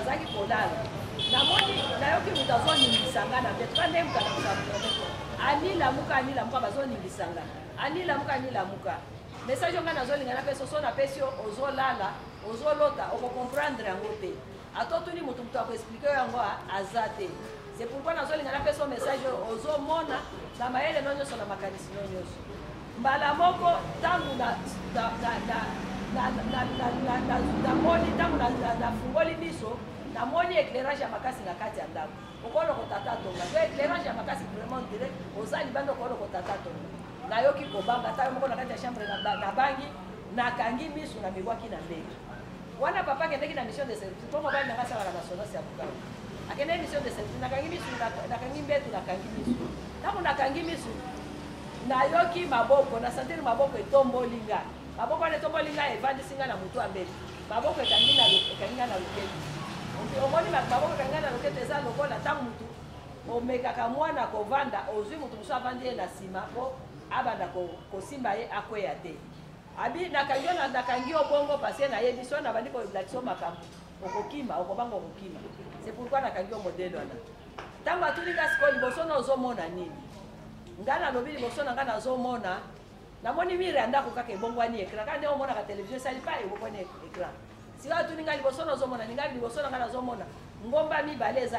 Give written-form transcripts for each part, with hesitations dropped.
bazaki kolala namoni nayoki mutu azoningisa nga na mbeto kande mutu anilamuka bazoningisa nga anilamuka message nga nazolinga na peso so na pesio ozolala ozolota okokomprendre yango te atotuni mutu akoexplike yango aza te. C'est pourquoi nazolinga na peso message ozomona na mayele no nyonso na makanisi no nyonso mbala moko ntango nafungoli miso namoni éclairage ya makasi na kati ya ndako okoloko tata tonga so éclairage ya makasi vraiment dire oza libanda okoloko tata tonga nayoki kobanga ta moko na kati ya chambre na bangi nakangi miso na miwaki na ndenge wana papa kendeki na mission de service po mobali nanga sala na nationale ya Bukavu akende mission de service nakangi miso nakangi mbetu nakangi miso ntango nakangi miso nayoki maboko na sentir maboko etombolinga maboko wana etombolinga evandisinga na mutu ambeli maboko ekangi na loketo omoni maboko ekangi na loketo eza lokola ntango mutu omekaka mwana kovanda ozwi mutu mosu avandi ye na nsima po abanda kosimba ye akweya te abi nakangi obongo parce nayebi so nabandi kolakisa makambo okokima okobanga okokima. C'est pourquoi nakangi o modele wana ntango atuninga sikoyo liboso na ozomona nini nga nalobi liboso na nga nazomona namoni mire ya ndako kaka ebongwani ekran kaka nde omonaka televizio esali pa ebongwani ekran sikoyo atuninga liboso nazomona ninga liboso na nga nazomona ngomba mibale eza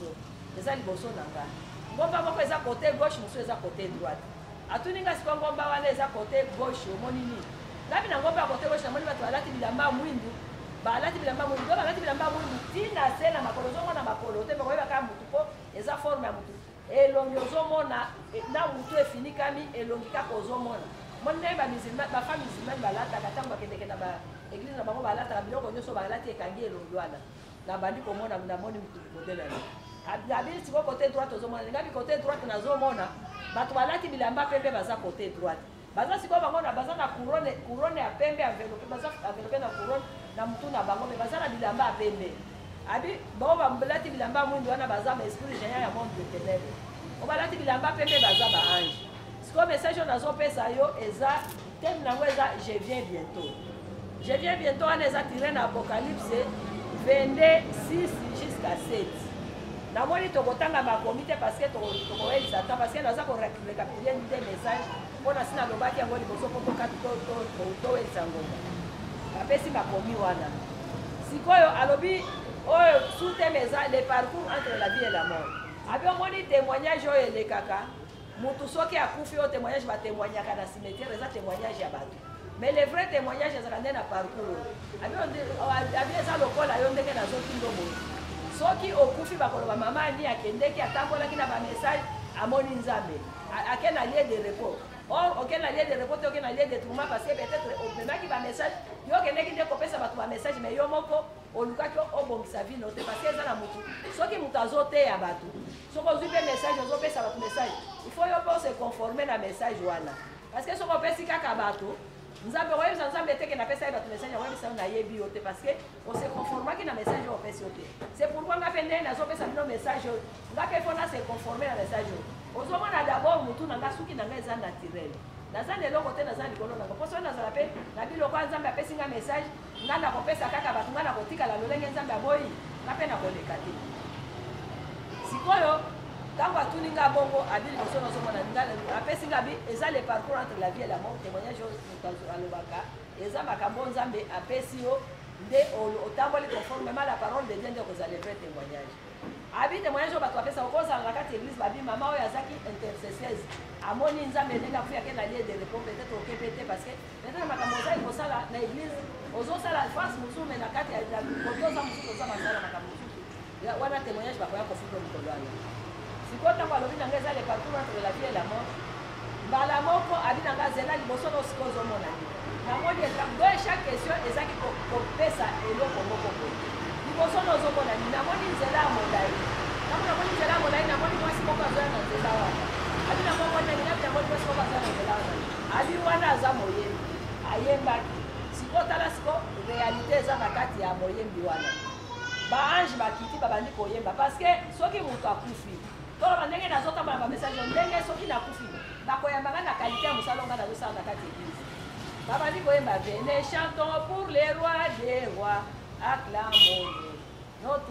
liboso na nga ngomba moko eza kote gauche mosusu eza kote droite atuninga sikoyo ngomba wana eza kote gauche omoni nini ngabi na ngomba ya kote gauche namoni bato balati bilamba mwindu balati bilamba mwindu do balati bilamba mwindu tina se na makolo ozomona makolo te bakoyebaka mutu po eza forme ya mutu elongi ozomona na mutu efinikami elongi kaka ozomona moni naye bafemme musulmane balataka ntango bakendeke na baeglise na bango balataka biloko nyonso balati ekangi elongi wana na bandi komona namoni modele abi siko kote droite ozomona lingabi kote droite nazomona bato balati bilamba pembe baza kote droite baza sikoyo bango baza na couronne ya pembe enveloppe baza enveloppe na couronne na mutu na bango me baza na bilamba ya pembe abi bao balati bilamba mwindu wana baza maesprit géant ya monde de ténèbre obalati bilamba pembe baza baange sikoyo message oyo nazopesa yo eza teme nango eza je viens bientôt wana eza tire na apocalypse 22:6 jusqu'à 7 namoni tokotanga makomi te parce que tokoyelisa ta parce que naza korecapituler nde message mpona sina lobaki yango liboso po toyelisa ngonga apesi makomi wana sikoyo alobi oyo sous-thème eza le parcours entre la vie et la mort abi omoni témoignage oyo elekaka mutu soki akufi oyo témoignage batémoignaka na cimetière eza témoignage ya bato mais le vrai témoignage ezaka nde na parcours abi eza lokola yo ndenge nazokindo boye soki okufi bakoloba mama ani akendeki atambolaki na bamessage amoni nzambe ake na lieu de repos or oke na lieu de repos te oke na lieu de tourment parce que peut-être omemaki bamessage yo okendeki nde kopesa bato bamessage mais yo moko olukaki obongisa vino te parce que eza na mutu soki mutu azoteya bato soki ozwi mpe message ozopesa bato message il faut yo mpe ose conforme na message wana parce que soki opesi kaka bato nzambe oyebisa nzambe teke napesa ye bato message yango oyebisa nayebi yo te parce que ose conformaki na message oyo opesi yo te. C'est pourquoi nga mpe nde nazopesa bino message oyo nga mpe mpona se conforme na message oyo ozomona d'abord mutu na nga suki na nga eza naturel naza na eloko te naza likolo nanga mposo oyo nazala mpe na biloko ya nzambe apesi nga message nga nakopesa kaka bato nga nakotikala lolenge nzambe aboyi nga mpe nakoleka te sikoyo ntango atuni nga bongo abi liboso nazomona apesi nga bi eza le parcours entre la vie et la mort témoignage oyo alobaka eza makambo nzambe apesi yo nde otamboli conformément la parole de Dieu nde kozala le vrai témoignage abi témoignage oyo bato bapesa okozala na kati église babi mama oyo azaki intercesseuse amoni nzambe ndenge afuyake na lie de repos peut-être okepe te parce que peut-être makambo ozali kosala na église ozosala face mosusu me na kati koto oza mosusu oza basala makambo mosusu wana témoignage bakoya kofuta mikolo wana sikoyo ntango alobi na nga eza le parcours entre la vie et la mort mbala moko abi na nga zela liboso no sikoyo ozomona nini namoni do chaque question ezaki kopesa eloko moko boye liboso no ozomona nini namoni nzela ya molai ntango namoni nzela ya molai namoni mwasi moko azoya na nzela wana abi na momona ninabi namoni mwasi moko azoya na nzela wana abi wana aza moyembi ayembaki sikoyo tala sikoyo réalité eza na kati ya moyembi wana baange bakiti babandi koyemba parce que soki moto akufi toloba ndenge nazotambola bamessage ndenge soki nakufi bakoyambanga na qualité ya mosala nga nazosala na kati église babandi koyemba venez chantons pour les rois des rois acclamons notre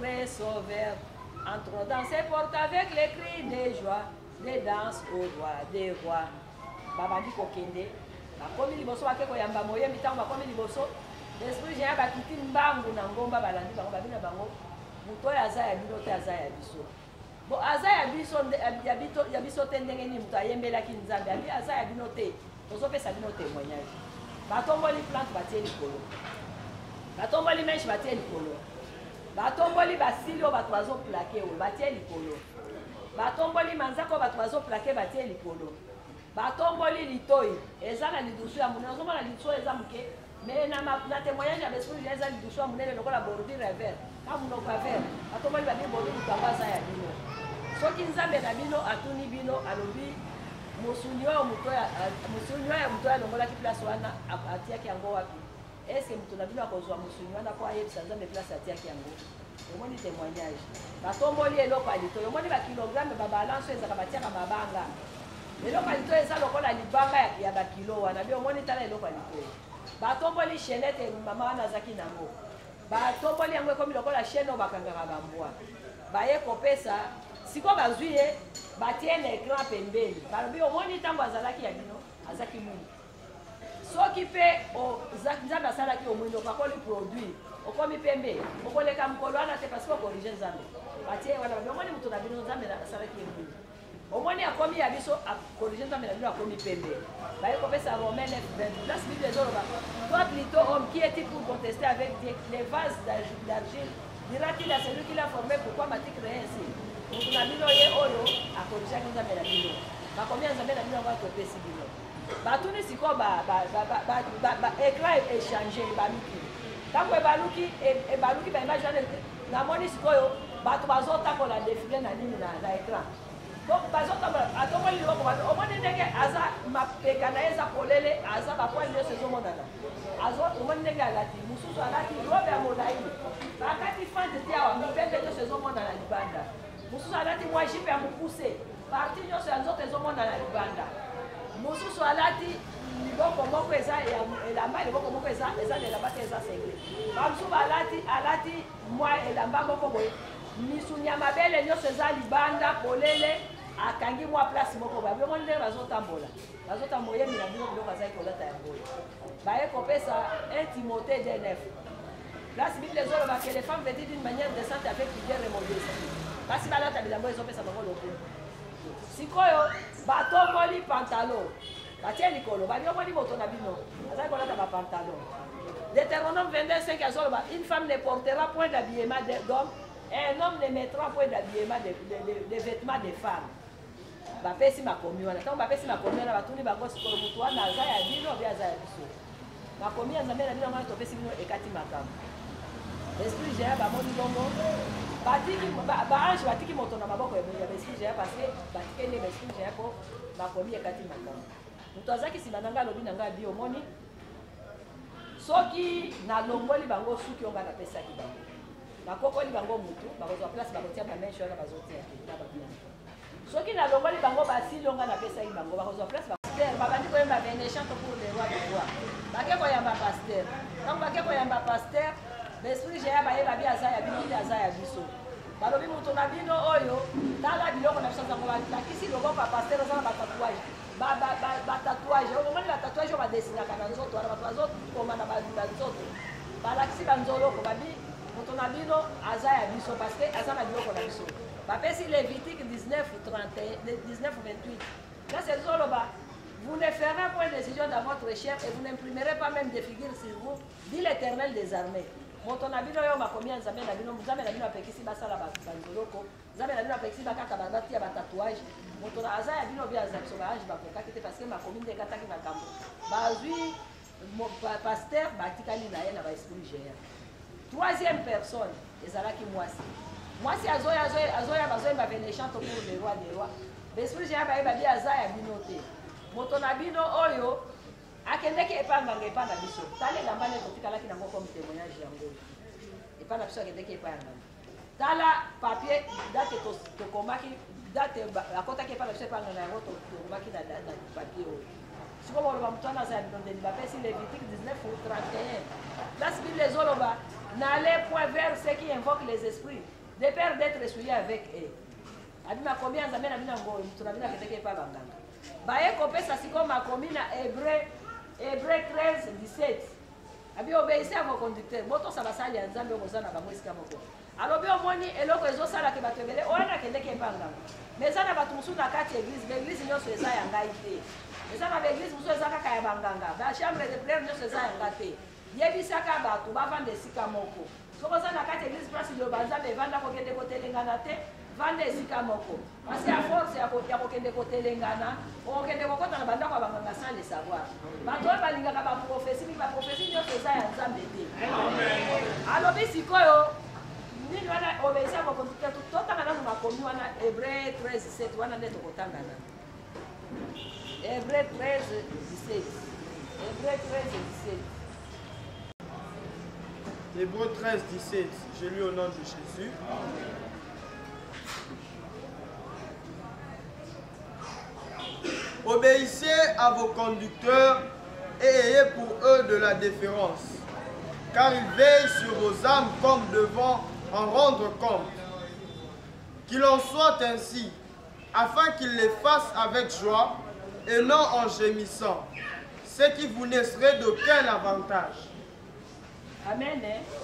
sacré sauveur. Entrons dans ses portes avec les cris de joie, des danses au roi des rois. Babandi kokende, bakomi liboso bake koyamba moye mitango bakomi liboso. L'esprit géant bakiti mbangu na ngomba balandi bango babina bango. Muto ya za ya bino te aza ya biso. Bo aza ya biso ya biso te ndenge ni muto ayembelaki nzambe abi aza ya bino te. Tozopesa bino témoignage. Batomboli plante batie likolo. Batomboli mèche batie likolo. Batomboli basili o bato bazoplake o batie likolo. Batomboli manzako bato bazoplake batie likolo. Batomboli litoi eza na lidusu ya munene ozomona lidusu eza muke mais na témoignage ya besprit eza lidusu ya munene lokola bordure vert ka munoko ya vert batomboli babi bordure likambo aza ya bino soki nzambe na bino atuni bino alobi mosuni oyo moto alongolaki place wana atiaki yango wapi eske moto na bino akozwa mosuni wana po ayebisa nzambe place atiaki yango omoni témoignage batomboli eloko ya litoi omoni bakilogramme babalance ezaka batiaka mabanga eloko ya litoi eza lokola libanga ya bakilo wana bi omoni tala eloko ya litoi batomboli chaînette mama wana azaki nango batomboli yango ekomi lokola chaîne oyo bakangaka bambwa baye kopesa siko bazwi ye batie na écran pembeni balobi omoni ntango azalaki ya bino azaki mwini soki mpe nzambe asalaki omwini opakoli produit okomi pembe okoleka mokolo wana te parce que okorige nzambe batie wana babi omoni moto na bino nzambe asalaki ye mwini omoni akomi ya biso akorige nzambe na bino akomi pembe baye kopesa romain 9:20 place bible ezoloba toi plutôt homme qui est-il pour contester avec les vases d'argile dira-t-il à celui qui l'a formé pourquoi m'a-t-il créé ainsi moto na bino ye oyo akorigaki nzambe na bino bakomi ya nzambe na bino yango atopesi bino batuni sikoyo écran échange ebaluki ntango ebaluki baimage wana namoni sikoyo bato bazotakola défile na nini na écran donc bazotambola atongoli liboko omoni ndenge aza mapeka na ye eza polele aza bapoile nyonso ezomonana omoni ndenge alati mosusu alati robe ya molai bakati fante te awa mibembe nyonso ezomonana libanda mosusu alati mwa jipe ya mokuse parti nyonso ya nzoto ezomonana libanda mosusu alati liboko moko eza elamba liboko moko eza na elamba te eza sengle bamosusu alati mwa elamba moko boye misuni ya mabele nyonso eza libanda polele akangi mwa place moko boye abomoni ndenge bazotambola oyembi na bino biloko azali kolata yango baye kopesa 1 Timothée 2:9 place bible ezoloba que les femmes vêtues d'une manière décente avec prière et modestie basi balata bilamba ezopesa bango lokumu sikoyo batomboli pantalon batie likolo bali omoni moto na bino azali kolata bapantalon Deutéronome 22:5 azoloba une femme ne portera point d'habillement d'homme et un homme ne mettra point d'habillement de vêtements de femmes bapesi makomi wana ntango bapesi makomi wana batuni bango sikoyo moto wana aza ya bino obe aza ya biso makomi ya nzambe na bino wana topesi bino ekati makambo esprit géant bamoni bongo baange batiki moto na maboko ya baesprit géant parce que batikeli baesprit géant po makomi ekati makambo moto azaki nsima na ngai alobi na ngai bi omoni soki nalongoli bango suki onga napesaki bango nakokoli bango mutu bakozwa place bakotia bameshe wana bazotia na babina soki nalongoli bango basili onga napesaki bango bakozwa place paster babandi koyemba benechante pour le roi de roi bake koyamba paster ntango bake koyamba paster l'esprit géant bayeba bi aza ya bino te aza ya biso balobi moto na bino oyo tala biloko na biso ntango balakisi loboko ya paster eza na batatouage batatouage omoni batatouage oyo badesinaka na nzoto wana bato bazokoma na banzoto balakisi banzoloko babi moto na bino aza ya biso parce que aza na biloko na biso bapesi Lévitique 19:28 là c'est ezoloba vous ne ferez point décision dans votre chair et vous n'imprimerez pas même des figures sur vous dit l'Éternel des armées moto na bino oyo makomi ya nzambe na bino nzambe na bino apekisi basala banzoloko nzambe na bino apekisi bakaka batia batatouage moto na aza ya bino obi aza biso baange bakokaki te parce que makomi nde ekataki makambo bazwi paster batikali na ye na baesprit géant troisième personne ezalaki mwasi azoya bazoyemba benechante pour le roi des rois baesprit géant bayeba bi aza ya bino te moto na bino oyo akendeki epanganga epa na biso tala elamba nde totikalaki nango comme témoignage yango epa na biso akendeki epa ya nganga tala papier date tokomaki date akotaki epa na biso epanga na yango tokomaki na papier oyo sikoyo baloba moto wana aza ya bino ndeni bapesi Lévitique 19:31 place bible ezoloba n'allez point vers ceux qui invoquent les esprits, de peur d'être souillés avec eux. Abima combien nzambe na bina ngoyo tunabina keteke pa banganga. Baye kopesa siko makomi na Hébreu 13 17. Abi obéissez à vos conducteurs. Boto sa basali ya nzambe kozana bango esika moko. Alobi omoni eloko ezosala ke bato ebele oana kendeke pa nganga. Mais ça na bato musu na kati église, l'église nyonso eza ya ngai te. Eza na église musu eza kaka ya banganga. Ba chambre de prière nyonso eza ya ngai te. Yebisaka bato bavanda esika moko. Soko za na kati église place yo banzambe evanda kokende kotelengana te. Vanda esika moko. Parce que à force ya kokende kotelengana, okende kokota na banda kwa banganga sans le savoir. Bato balingaka ba prophétie, ba prophétie nyonso eza ya nzambe te. Amen. Alobi sikoyo nini wana obéissez à vos conducteurs tout tanga na makomi wana Hébreu 13 17 wana ndeto kotangana. Hébreu 13 17. Hébreu 13 17. Hébreu 13 17. Je lis au nom de Jésus. Obéissez à vos conducteurs et ayez pour eux de la déférence, car ils veillent sur vos âmes comme devant en rendre compte. Qu'il en soit ainsi, afin qu'ils les fassent avec joie et non en gémissant, ce qui vous ne serait d'aucun avantage. Amen.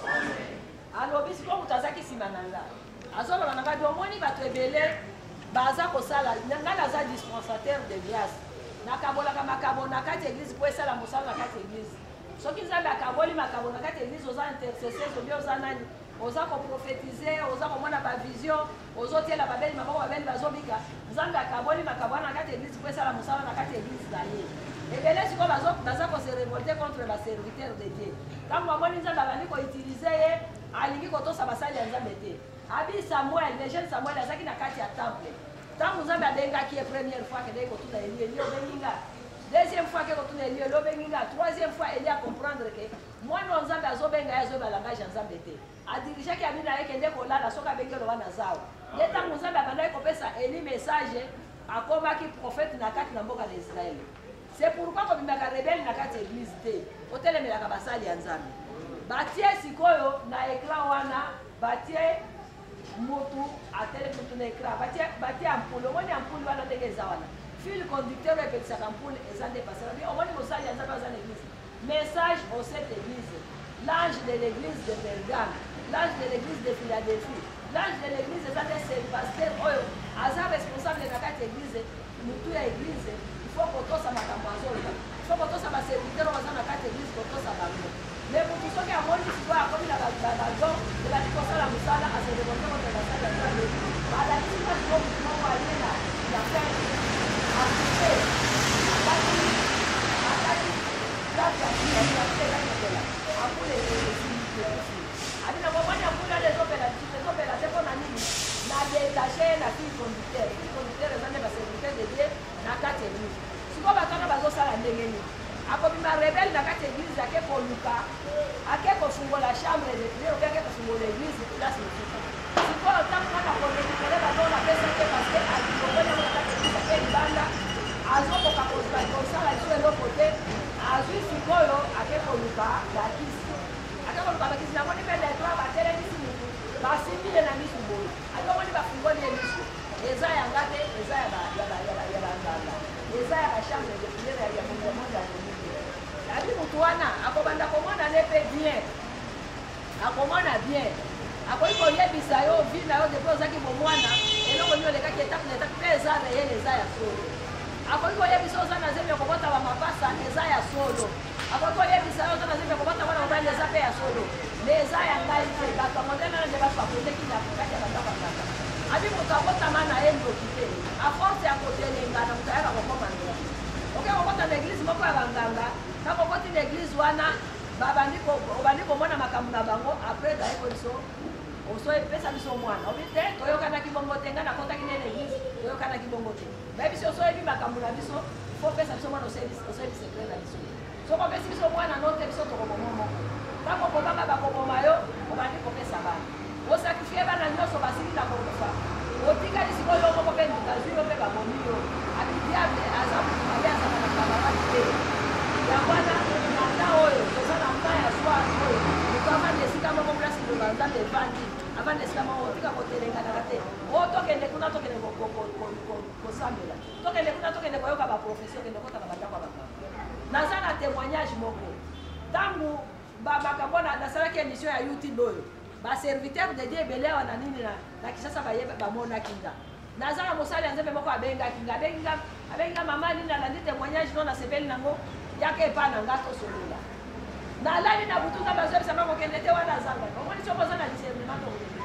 Alors, si vous avez simananga, azolo bananga domoni bato ebele baza kosala nanga naza dispensateur de grâce. Nakabola kama makabo na kati église pour sala mosala na kati église. Soki nzambe akaboli makabo na kati église oza intercesseur obi oza nani oza ko prophétiser oza ko mona ba vision ozo tiela babeli maboko babeli bazobika nzambe akaboli makabo na kati église pour sala mosala na kati église na ye. Ebele siko baza ko se révolter contre ba serviteurs de Dieu. Quand mamoni nzambe abandi ko utiliser ye alingi kotosa basali ya nzambe te. Abi Samuel, le jeune Samuel azaki na kati ya temple. Tant vous avez abengaki la première fois que kotuna Eli obenginga. Deuxième fois que kotuna Eli obenginga. Troisième fois Eli a comprendre que moi non nzambe azobenga azoba langage nzambe te. Adirija ki abina yeke ndeko lala soka bengelo wana zao. Ye tant vous avez abanda kopesa Eli message akomaki prophète na kati na mboka d'Israël. C'est pourquoi comme bimaka rebelle na kati église te. Otelemelaka basali ya nzambe. Batie sikoyo na écran wana batie motu atele motu na écran batie ampoule omoni ampoule wana ndenge eza wana fil conducteur epetisaka ampoule eza nde pasera bi omoni mosali ya nzambe aza na église message au cette église l'ange de l'église de Pergame l'ange de l'église de Philadelphie l'ange de l'église eza nde c'est pasteur oyo aza responsable na kati église mutu ya église il faut kotosa makambo azoloba il faut kotosa baserviteur oyo baza na kati église kotosa bango mais pour tout ce qui a monté, tu vois, comme il a raison, de la vie comme ça, la moussala, à se développer contre la salle de la vie. À la vie, quand tu vas aller là, il a fait à couper, à couper, là, tu as fait là, à couper les à dire, moment il y a beaucoup de opérations qu'on a mis, la détaché, la fille conducteur, les années va se détacher de Dieu, la carte est rouge. Si vous avez un bateau, ça la dégaine. Akobima rebelle na kati église ake koluka ake kofungola chambre de prière ake kofungola église place mosusu sikoyo ntango kaka korekipere bato na pesa te parce que akikokoni yango na kati église ake libanda azokoka kosala liso eloko te azwi sikoyo ake koluka bakisi ake koluka bakisi namoni mpe letro batelemisi mutu basimbi ye na misu boye ake omoni bafungoli ye misu eza yanga te eza ya banganga eza ya bachambre de prière ya mondemonde ya komi abi mutu wana akobanda komona ne pe bien akomona bien akoki koyebisa yo vi na yo depuis ozaki bomwana eloko nini olekaki etape na etape mpe eza reyele eza ya solo akoki koyebisa oza na zemi okobota bamapasa eza ya solo akoki koyebisa yo oza na zemi okobota wana mobali eza mpe ya solo me eza ya ngai te bato ya mondele wana nde bapapondeki na kati ya bandako kaka abi moto abotama na ye ndoki te a force ya kotelengana moto ayaka kokoma ndoa oke kokota na église moko ya banganga ntango okoti na église wana obandi komona makambo na bango apres dayeko biso osoepesa biso mwana obi te toyokanaki bongo te ngai nakotaki nde na église toyokanaki bongo te bayebisi osoyebi makambo na biso fo pesa biso mwana osoyebi sekret na biso soko opesi biso mwana no te biso tokoboma moko ntango kobanga bakoboma yo obandi kopesa bana osakrifie bana nyonso basili na kokufa otikali sikoyo yo moko mpe ndukazwi yo mpe babomi yo abi diable aza mutu mabe azala na kamaradi te yango wana nanda oyo toza na mpa ya swar oyo moto afandi esika moko nzambe evandi avandi esika moko otika kotelenganaka te o tokende kuna tokende kosambela tokende kuna tokende koyoka baprofesio okende kotaka bandako ya bakanga naza na témoignage moko ntango makambo nasalaki émission ya youtube oyo baserviteur de dieu ebele awa na nini na kisasa bamonaki nga naza na mosali ya nzambe moko abengaki nga abenga mama nini alandi témoignage no nasepeli nango yaka epa na nga tosolola nalali na butuka bazoyebisanga kokende te wana azangaka omoni soko oza na discernement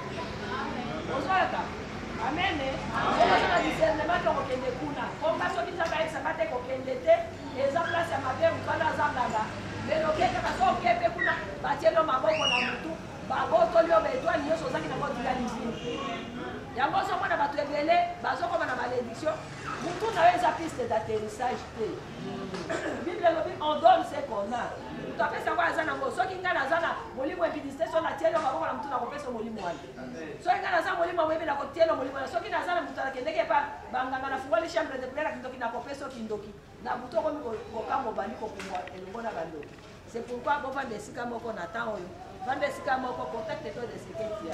ozoyoka amene soko oza na discernement tokokende kuna komba soki nzambe ayebisanga te kokende te eza place ya mabe mutwana azangaka melokekaka so okepe kuna batielo maboko na mutu babotoli yo baetwale nyonso ozangi nango otikali nzini yango ozomona bato ebele bazokoma na malédiction mutu na yo eza piste d'atterrissage te bible elobi on donne ce qu'on a mutu apesa yango aza nango soki ngai naza na molimo epidiste so natielo maboko na mutu nakopesa molimo wana soki ngai naza molimo moyebi nakotielo molimo wana soki naza na mutu nakendeki epa banganga nafungoli chambre de prière kindoki nakopesa okindoki na mutu okomi kokambo bandi kokumwa elongo na bandoki c'est pourquoi bovanda esika moko na temps oyo vanda esika moko contacte to de seketia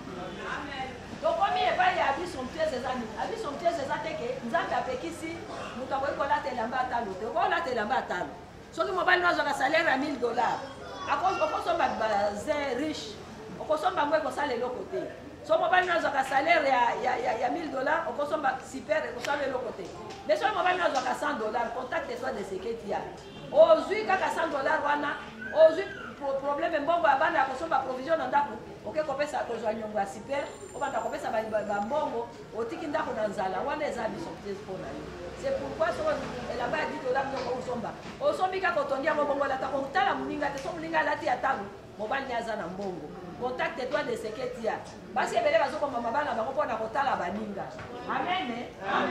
tokomi epai ya biso mpiese eza nini abiso mpiese eza te ke nzambe apekisi moto akoki kolata elamba atalo te okolata elamba atalo soki mobali no azwaka salaire ya $1000 okosomba bazin riche okosomba yango ekosala eloko te so mobali no azwaka salaire ya $1000 okosomba super ekosala eloko te mais soki mobali no azwaka $100 contacte soit de seketia ozwi kaka $100 wana ozwi problème mbongo ya bana ya kosomba provision na ndako oke kopesa kozwa nyongo ya super obanda kopesa bambongo otiki ndako na nzala wana eza biso te mpona yo c'est pourquoi so elamba ya $10 ndoko osomba osombi kaka otondi yango bongo lata kotala moninga te so moninga alati ya talo mobali aza na mbongo contacte toi de seketia basi ebele bazokoma mabana bango mpona kotala baninga amen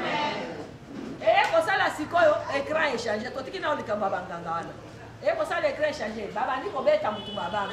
eye kosala sikoyo écran échange totiki na likambo ya banganga wana eye kosala écran échange babandi kobeta mutu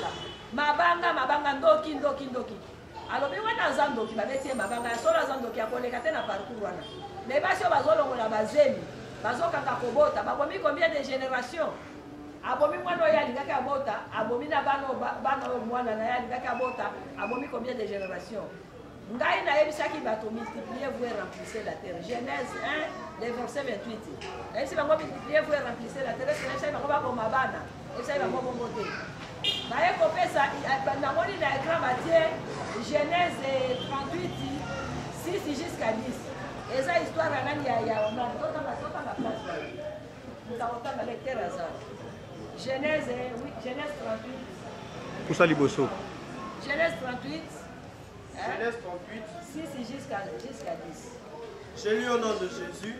mabanga ndoki alobi wana aza ndoki babeti ye mabanga ya solo aza ndoki akoleka te na parcours wana me basi oyo bazolongola bazemi bazokanga kobota babomi combien de génération abomi mwana oyo alingaki abota abomi na bana oyo mwana na ye alingaki abota abomi combien de génération ngai nayebisaki bato multiplier vous et remplissez la terre Genèse 1 le verset 28 nayebisi bango multiplier vous et remplissez la terre nayebisaki bango bakoma bana nayebisaki bango bongo te baye kopesa namoni na écran batie Genèse 38 6 jusqu'à 10 eza histoire ya nani ya onani totanga place mutakotanga lecteur aza Genèse 38 Poussa liboso Genèse 38 Genèse 38 6 jusqu'à 10. Je lis au nom de Jésus.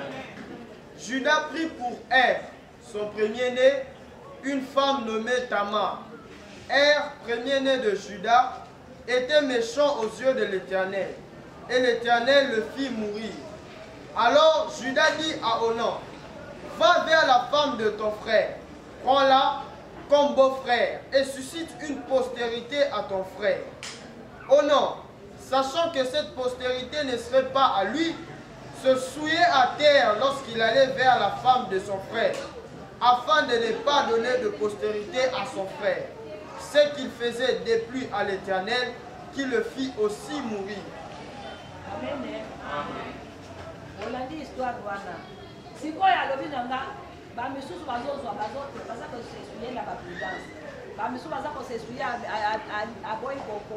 Judas prit pour Ève, son premier-né, une femme nommée Tamar. Premier-né de Judas, était méchant aux yeux de l'Éternel, et l'Éternel le fit mourir. Alors Judas dit à Onan, va vers la femme de ton frère, prends-la comme beau-frère, et suscite une postérité à ton frère. Onan, sachant que cette postérité ne serait pas à lui, se souillait à terre lorsqu'il allait vers la femme de son frère, afin de ne pas donner de postérité à son frère. Ce qu'il faisait déplut à l'Éternel, qui le fit aussi mourir. Amen. Olandi histoire wana. Sikoyo alobi nanga ba misusu bazozwa baza kosesuye na baprudence. Ba misusu baza kosesuye aboyi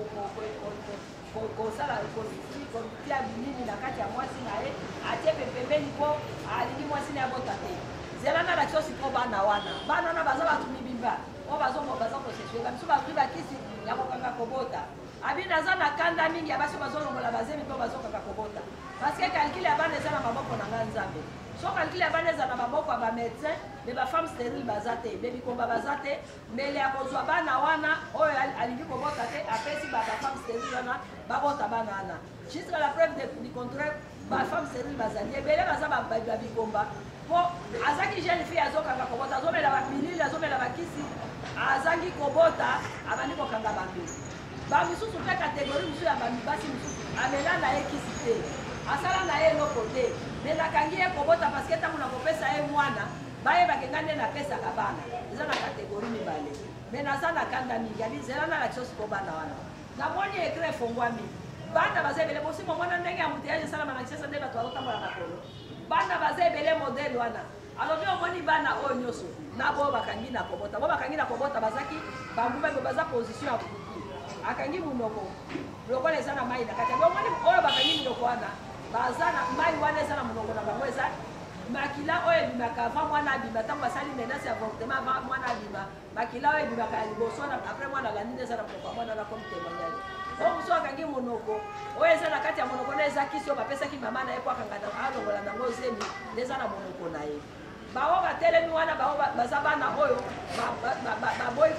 kosala kotia binini na kati ya mwasi na ye atie pembeni mpo alingi mwasi na ye abota te. Zela na bakio siko bana wana baza bato mibimba o baza kosesuye bamisusu bazwi bakisi ya kokanga kobota. Abi naza na kanda mingi ya basi bazolongola bazemi mpo bazokanga kobota parce que calcul ya bana eza na maboko na nga nzambe so calcul ya bana eza na maboko ya bamédecin me bafemme stérile baza te me bikomba baza te mbele ya kozwa bana wana oyo alingi kobota te apesi bafemme stérile wana babota bana wana jusqu'à la preuve du contraire bafemme stérile bazali ebele baza babikomba mpo azaki jeune fille azokanga kobota azomela bapilile azomela bakisi azangi kobota abandi kokanga bambeli bamisusu mpe kategori mosusu ya bamibasi mosusu amela na ye kisi te asala na ye eloko te me nakangi ye kobota parceke ntango na kopesa ye mwana bayebake nga nde napesaka bana eza na kategori mibale me naza na kanda mingi abi zela na lakisi osiko bana wana namoni écran efongwami bana baza ebele bosi momona ndenge ya moutillage esalama na kisasa nde bato bazotambola na kolo bana baza ebele modele wana alobi omoni bana oyo nyonso na bo bakangi na kobota bo bakangi na kobota bazaki banguma baza position ya kuku akangi munoko lokola eza na mai na kati omoni oyo bakangi munoko wana baza na mai wana eza na munoko na bango eza makila oyo ebimaka avant mwana abima ntango basali menasi ya avortement avant mwana abima makila oyo ebimaka ya liboso après mwana alandi nde eza na monoko ya mwana na comme témoignage oyo mosu akangi monoko oyo eza na kati ya monoko nde eza kisi oyo bapesaki mama na ye po akangana alongola nango zemi nde eza na monoko na ye bao batelemi wana bao baza bana oyo baboyi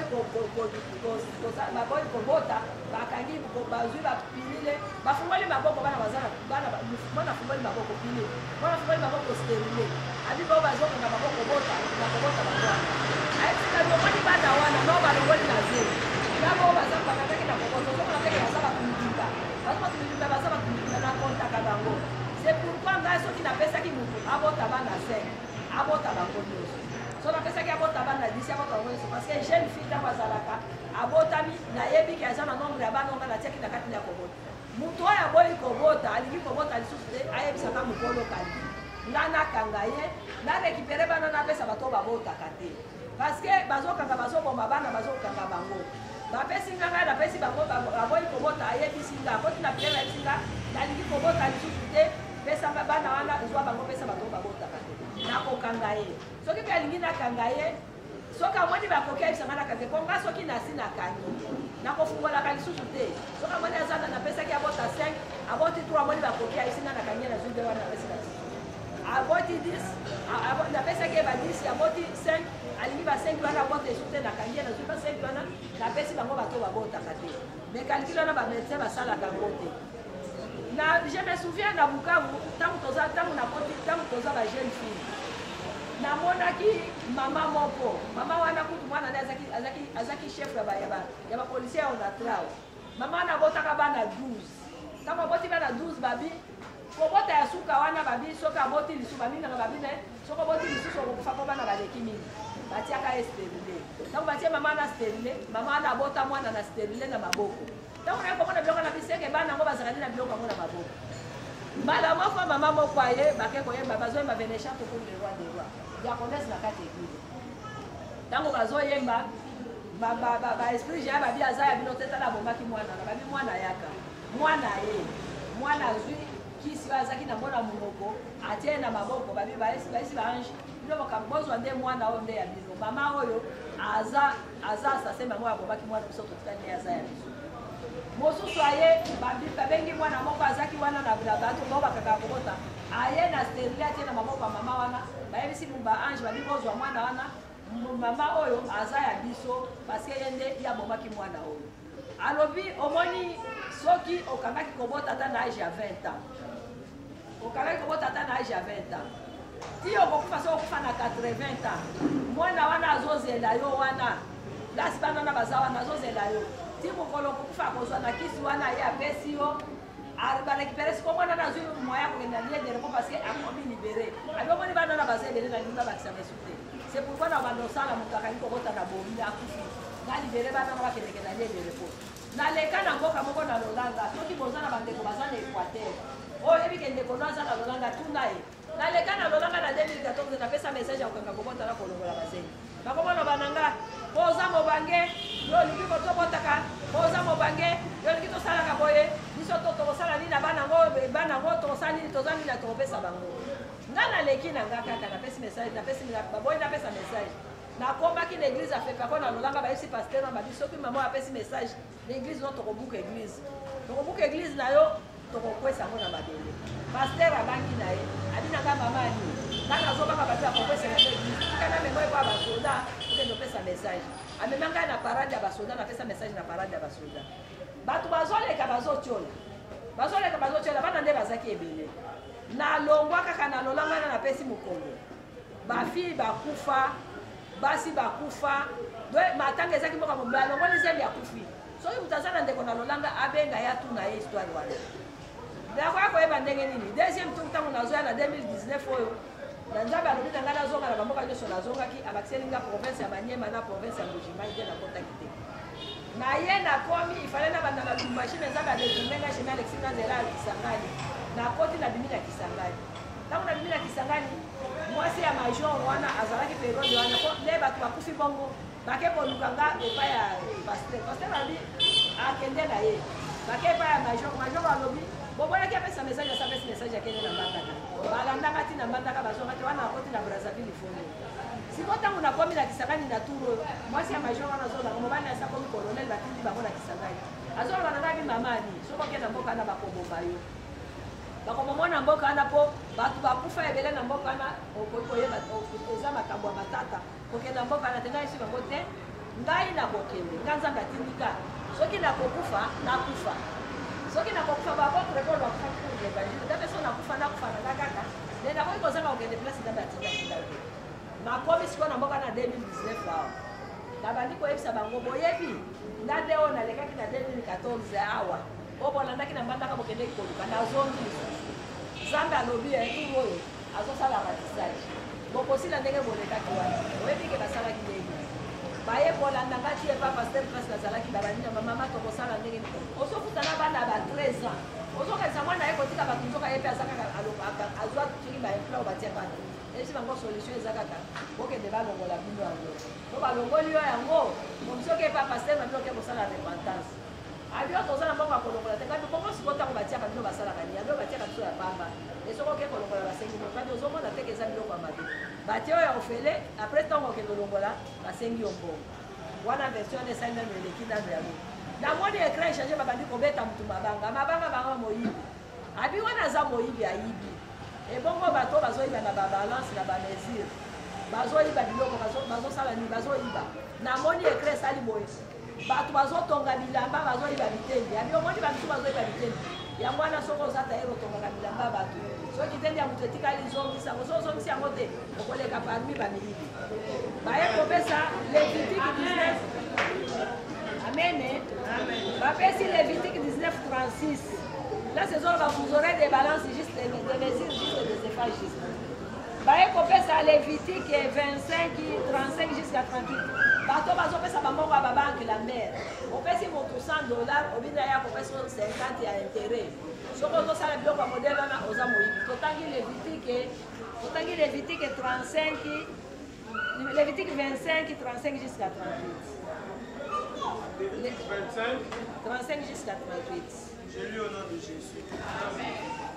kobota bakangi bazwi bapilile bafungoli maboko bana mwana afungoli maboko pile mwana afungoli maboko sterile abi bao bazokanga maboko bota na kobota bango wana ayetikali omoni bana wana no balongoli na zero nabo baza bakangaki na kobota ozomona ndenge baza bakumidimba baza bakumidimba na kontaka bango c'est pourquoi ngai soki napesaki motu abota bana 5 abota bango nyonso so napesaki abota bana 10 abota bango nyonso parce que jeune fille ntango azalaka abotami nayebi ke aza na nombre ya bana onga natiaki na kati ya kobota motu oyo aboyi kobota alingi kobota lisusu te ayebisaka mokolo kali nga nakanga ye narekipere bana napesa bato babotaka te parce que bazokanga bazoboma bana bazokanga bango bapesi nga ngai napesi bango aboyi kobota ayebisi nga akoti na pere ayebisi nga nalingi kobota lisusu te pesa bana wana zwa bango pesa bato babotaka te nakokanga ye soki mpe alingi nakanga ye soki amoni bakoki ayebisanga nakanga po nga soki nasi nakangi nakofungolaka lisusu te soki amoni azana napesaki abota 5 aboti 3 amoni bakoki ayebisinga nakangi na zwi nde wana napesi na lisusu aboti 10 napesaki ye ba 10 aboti 5 alingi ba 5 wana abota esu te nakangi ye na zwi ba 5 wana napesi bango bato babotaka te mais calcul wana bamédecin basalaka yango te je me souviens na Bukavu ntango toza ba jeune fille namonaki mama moko mama wana kutu mwana nde azaki chef ya bapolisier ya onatrao mama wana abotaka bana 12 ntango aboti bana 12 babi kobota ya suka wana babi soki aboti lisusu baminaka babi ne soki oboti lisusu okokufa mpo bana baleki mingi batiaka ye sterile ntango batie mama wana sterile mama wana abota mwana na sterile na maboko ntango naye komona biloko na biseke bana yango bazalaki na biloko yango na maboko mbala moko mama moko aye bake koyemba bazoyemba vénéchant pour le roi des rois diaconesse na kati eglize ntango bazoyemba baesprit ja babi aza ya bino te tala abombaki mwana na babi mwana yaka mwana ye mwana azwi kisi oyo azaki na mwana monoko atie na maboko babi baesi baange bino bozwa nde mwana oyo nde ya bino mama oyo aza asase bango abombaki mwana biso totikani aza ya biso mosusu aye babengi mwana moko azaki wana na bato bao bakaka kobota aye na sterile atie na maboko ya mama wana bayebisi baange babi kozwa mwana wana mama oyo aza ya biso parceke ye nde yabomaki mwana oyo alobi omoni soki okangaki kobota ata na age ya 20 ans okangaki kobota ata na age ya 20 ans ti okokufa so okufa na 80 ans mwana wana azozela yo wana lasi bana wana baza wana azozela yo ti mokolo okokufa akozwa na kisi wana ye apesi yo barekipere siko mwana nazwi moya kokenda lie de repos parce que akomi libere abi omoni bana wana baza ebele na linga bakisa mesu te c'est pourquoi na bandosala moto akangi kobota na bomi akufi na libere bana wana bakendeke na lie de repos naleka na mboka moko na lolanga soki boza na bandeko baza na équateur oyo yebike ndeko no aza na lolanga tuna ye naleka na lolanga na 2014 napesa message ya kokanga kobota na kolongola bazengi bakomona bananga boza mobange yo olingi kotobotaka boza mobange yo olingi tosalaka boye biso tokosala nini na bana ngo tokosala nini toza nini na tokopesa bango nga naleki na nga kaka napesi message baboyi napesa message nakombaki na église afekako na lolanga bayebisi paster na babi soki mama apesi message na église no tokobuka église na yo tokokwesa yango na mabele paster abangi na ye abi na nga mama ani nga nazobaka bato akokwesa yango église kana memo epo ya basoda okende opesa message amema ngai na parade ya basoda napesa message na parade ya basoda bato bazoleka bazotiola bana nde bazaki ebele nalongwa kaka na lolanga na napesi mokongo bafille bakufa basi bakufa matanga ezaki mboka mobila alongoli zeli akufi soki moto aza na ndeko na lolanga abenga ye atuna ye histoire wana nakoya koyeba ndenge nini deuxième tour ntango nazoya na 2019 oyo na nzambe alobi na ngai nazonga na bamboka nyonso nazongaki abakiselinga province ya Maniema na province ya Mbujimai nde nakotaki te Na ye na komi il fallait na banda na machine nzamba de tumenga chez Alexis na zela Kisangani. Na koti na bimina Kisangani. Tangu na bimina Kisangani, mwasi ya major wana azalaki periode wana ko le batu bakufi bongo. Bake kolukanga epa ya pasteur. Pasteur abi akende na ye. Bake epa ya major alobi. Bobola ki apesa message ya sapesi message akende na mbandaka. Balanda ngati na mbandaka bazonga te wana koti na Brazzaville fone. Siko tangu na komi na Kisangani na turo, mwasi ya major wana zola, mobani ya sa komi colonel batindi bango na Kisangani. Azola bananga bi mamani, soko ke na mboka na bakobomba yo. Bakobomba na mboka na po, batu bakufa ebele na mboka na okoyeba eza makambo ya matata. Koke na mboka na tenga isi bango te, ngai na bokende, nganza ngatindika. Soki na kokufa, na kufa. Soki na kokufa bako record wa kufa pour l'évangile. Dabe so na kufa na kaka. Nenda ko ikozanga okende place ndaba tinda. Makomi siko na mboka na 2019 lao. Na bandi ko yebisa bango boyebi. Ndade ona lekaki na 2014 awa. Obolandaki na mbandaka bokende koluka na zongi. Zanga lobi etu oyo azosala baptissage. Bokosila ndenge bolekaki wana. Oyebi ke basala kinegi. Baye bolanda ngati e papa pasteur place na zalaki na bandi na mama tokosala ndenge. Osokutana bana ba 13 ans. Ozoka mwana ye kotika bato nzoka ye pe azaka azwa tiki ba emploi batia bana. Esi bango solution ezakaka bokende balongola bino yango po balongoli yo yango momisoki epa pasteur na bino ke kosala repentance abio tozala mbongo akolongola te kabi bongo siko ntango batiaka bino basalaka nini abio batiaka biso ya pamba esoko oke kolongola basengi mo kabi ozomona teke eza biloko ya mabe batie oyo ya ofele apres ntango okende olongola basengi yo mbongo wana version esali nano eleki nano yango namoni ekran echange babandi kobeta mutu mabanga bango moyibi abi wana aza moyibi ayibi ebongo bato bazoyiba na babalance na bamesure bazoyiba biloko bazosala nini bazoyiba namoni ekre esali boye bato bazotonga bilamba bazoyiba bitendi abi omoni bamisu bazoyiba bitendi yango wana soko ozata ye kotongaka bilamba bato soki tendi ya moto etikali zongisango so ozongisi yango te okoleka parmi bamilibi baye kopesa Lévitique 19 amene bapesi Lévitique 19:36. Là, c'est ça, vous aurez des balances juste, des mesures juste, des effaces juste. Baye kopé ça Lévitique 25, 35 jusqu'à 38. Bato bazo pesa bamongo ba banque la mer. Opesi moto $100, obina ya kopé 50 ya intérêt. Soko to sala biloko modèle na oza moyibi. Totangi Lévitique 35, Lévitique 25, 35 jusqu'à 38. 35 jusqu'à 38. Je lis au nom de Jésus. Amen.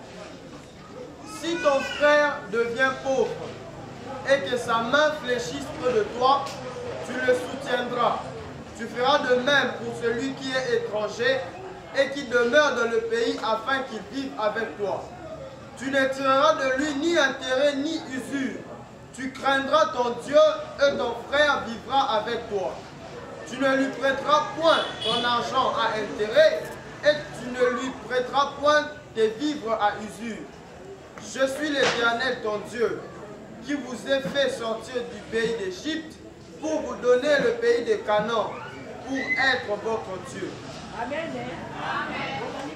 Si ton frère devient pauvre et que sa main fléchisse près de toi, tu le soutiendras. Tu feras de même pour celui qui est étranger et qui demeure dans le pays afin qu'il vive avec toi. Tu ne tireras de lui ni intérêt ni usure. Tu craindras ton Dieu et ton frère vivra avec toi. Tu ne lui prêteras point ton argent à intérêt et tu ne lui prêteras point tes vivres à usure. Je suis l'Éternel ton Dieu, qui vous ai fait sortir du pays d'Égypte pour vous donner le pays de Canaan, pour être votre Dieu. Amen. Amen.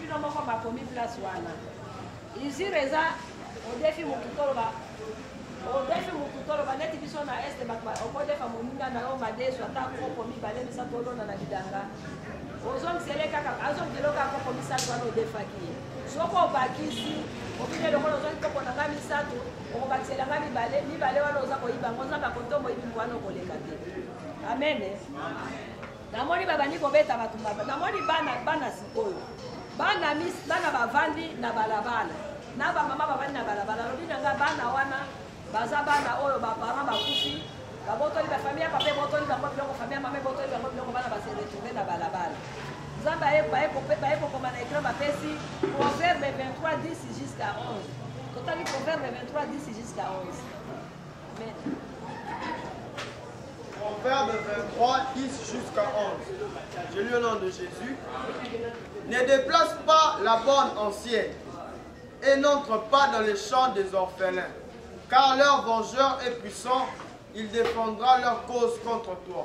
odefi mokutolo baneti biso na este okodefa moninga na yo madeso ata kopo mibale misato olona na lidanga ozongisele kaka azongelo kaka kopo misato wana odefaki ye soko obakisi obine lokola ozongi kopo na nga misato okobakisela nga mibale wana oza koyibango nzambe akote omoyibi wana okoleka te amen. Namoni babandi kobeta bato namoni bana sikoyo bana bavandi na balabala na bamama bavandi na balabala lobi nanga bana wana baza bana oyo baparent bakufi babotoli bafamille ya papa botoli bango biloko famille ya mama botoli bango biloko bana base retrouve na balabala nzambe baye kokoma na ekran bapesi Proverbe 23:10 jusqu'à 11 totali Proverbe 23:10 jusqu'à 11 amen. Proverbe 23:10 jusqu'à 11. Je lis au nom de Jésus. Ne déplace pas la borne ancienne et n'entre pas dans les champs des orphelins, car leur vengeur est puissant, il défendra leur cause contre toi.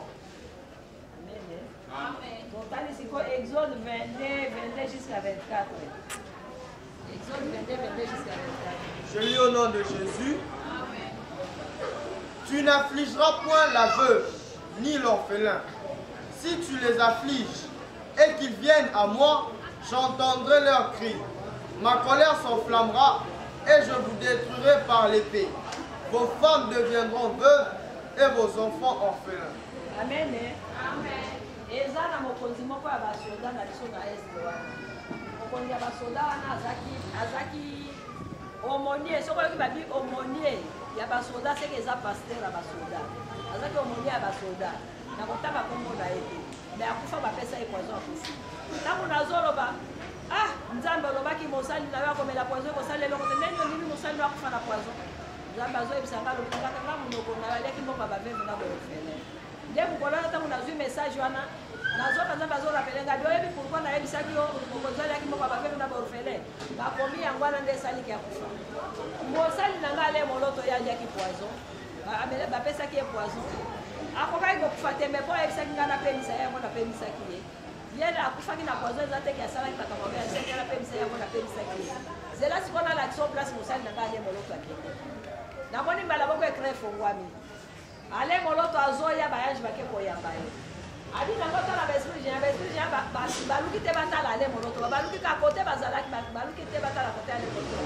Amen. Exode 22 jusqu'à 24. Exode 22 jusqu'à 24. Je lis au nom de Jésus. Tu n'affligeras point la veuve, ni l'orphelin. si tu les affliges et qu'ils viennent à moi, j'entendrai leurs cris. Ma colère s'enflammera et je vous détruirai par l'épée. Vos femmes deviendront veuves et vos enfants orphelins. Amen. Amen. Eza na mokonzi moko ya basoda na biso na este wana. Mokonzi ya basoda wana azaki aumônier, soko yoki babi aumônier ya basoda seke eza pasteur ya basoda. Azaki aumônier ya basoda. Na kotanga kombo na ye te. Mais akufa bapesa ye poison akufi. Ntango nazoloba Nzambe olobaki mosali na yo akomela poison kosala eloko te ndenge nini mosali na akufa na poison. Nzambe azoyebisa nga lokaka nga monoko na yo aliaki moko ya baveve na boorphelin. Nde mokolo wana ntango nazwi message wana nazoka Nzambe azorapele nga oyebi pourkui nayebisaki yo mokonzi aliaki moko ya baveve na boorphelin bakomi yango wana nde esaliki akufa. Mosali na nga ale moloto ye aliaki poison bapesaki ye poison akokaki kokufa te me mpo ayebisaki nga napemisa ye yango napemisaki ye yele akufaki na poison eza teke asalaki makambo mabe asaki napemisa ye yango napemisaki ye zela sikoyo nalakisa o place mosali na nga ale moloto akende namoni mbala moko ekre efongwami ale moloto azoya bayange bake koyamba ye abi nango tala baesprit géant baluki te batala ale moloto baluki ka kote bazalaki baluki te batala kote ale moloto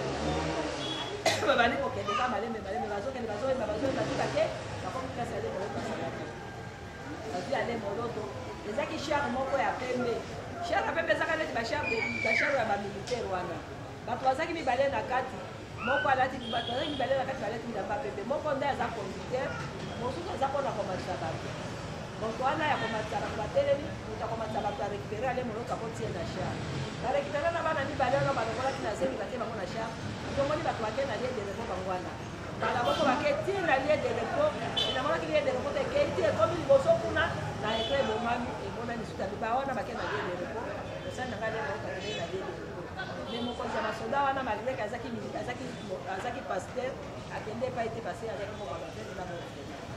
babandi kokende ka malembe bazokende bazoyemba bazoyemba te bakomi kasi ale moloto asalaki bazwi ale moloto ezaki char moko ya pembe char ya pembe ezaka neti bachar ya bamilitaire wana bato bazaki mibale na kati moko alati bato bazaki mibale na kati balati bilamba pembe moko nde aza conducteur mosusu aza mpona komatisa bato moto wana ya komatisa bato batelemi moto akomatisa bato arécupere ale moloto akotie na char barécupere na bana mibale wana balongolaki na zemi batie bango na char tomoni bato bake na lie de repos bango wana bala moko bake tie na lie de repos enamonaki lie de repos tekei ti ekomi liboso kuna na ekre ebomami emona lisuta liba wana bake na lie de repos osali na nga lie moloto akende na lie de repos me mokonzi ya basoda wana malgré ke azaki pasteur akende epai te parce azaki moko bavene na moko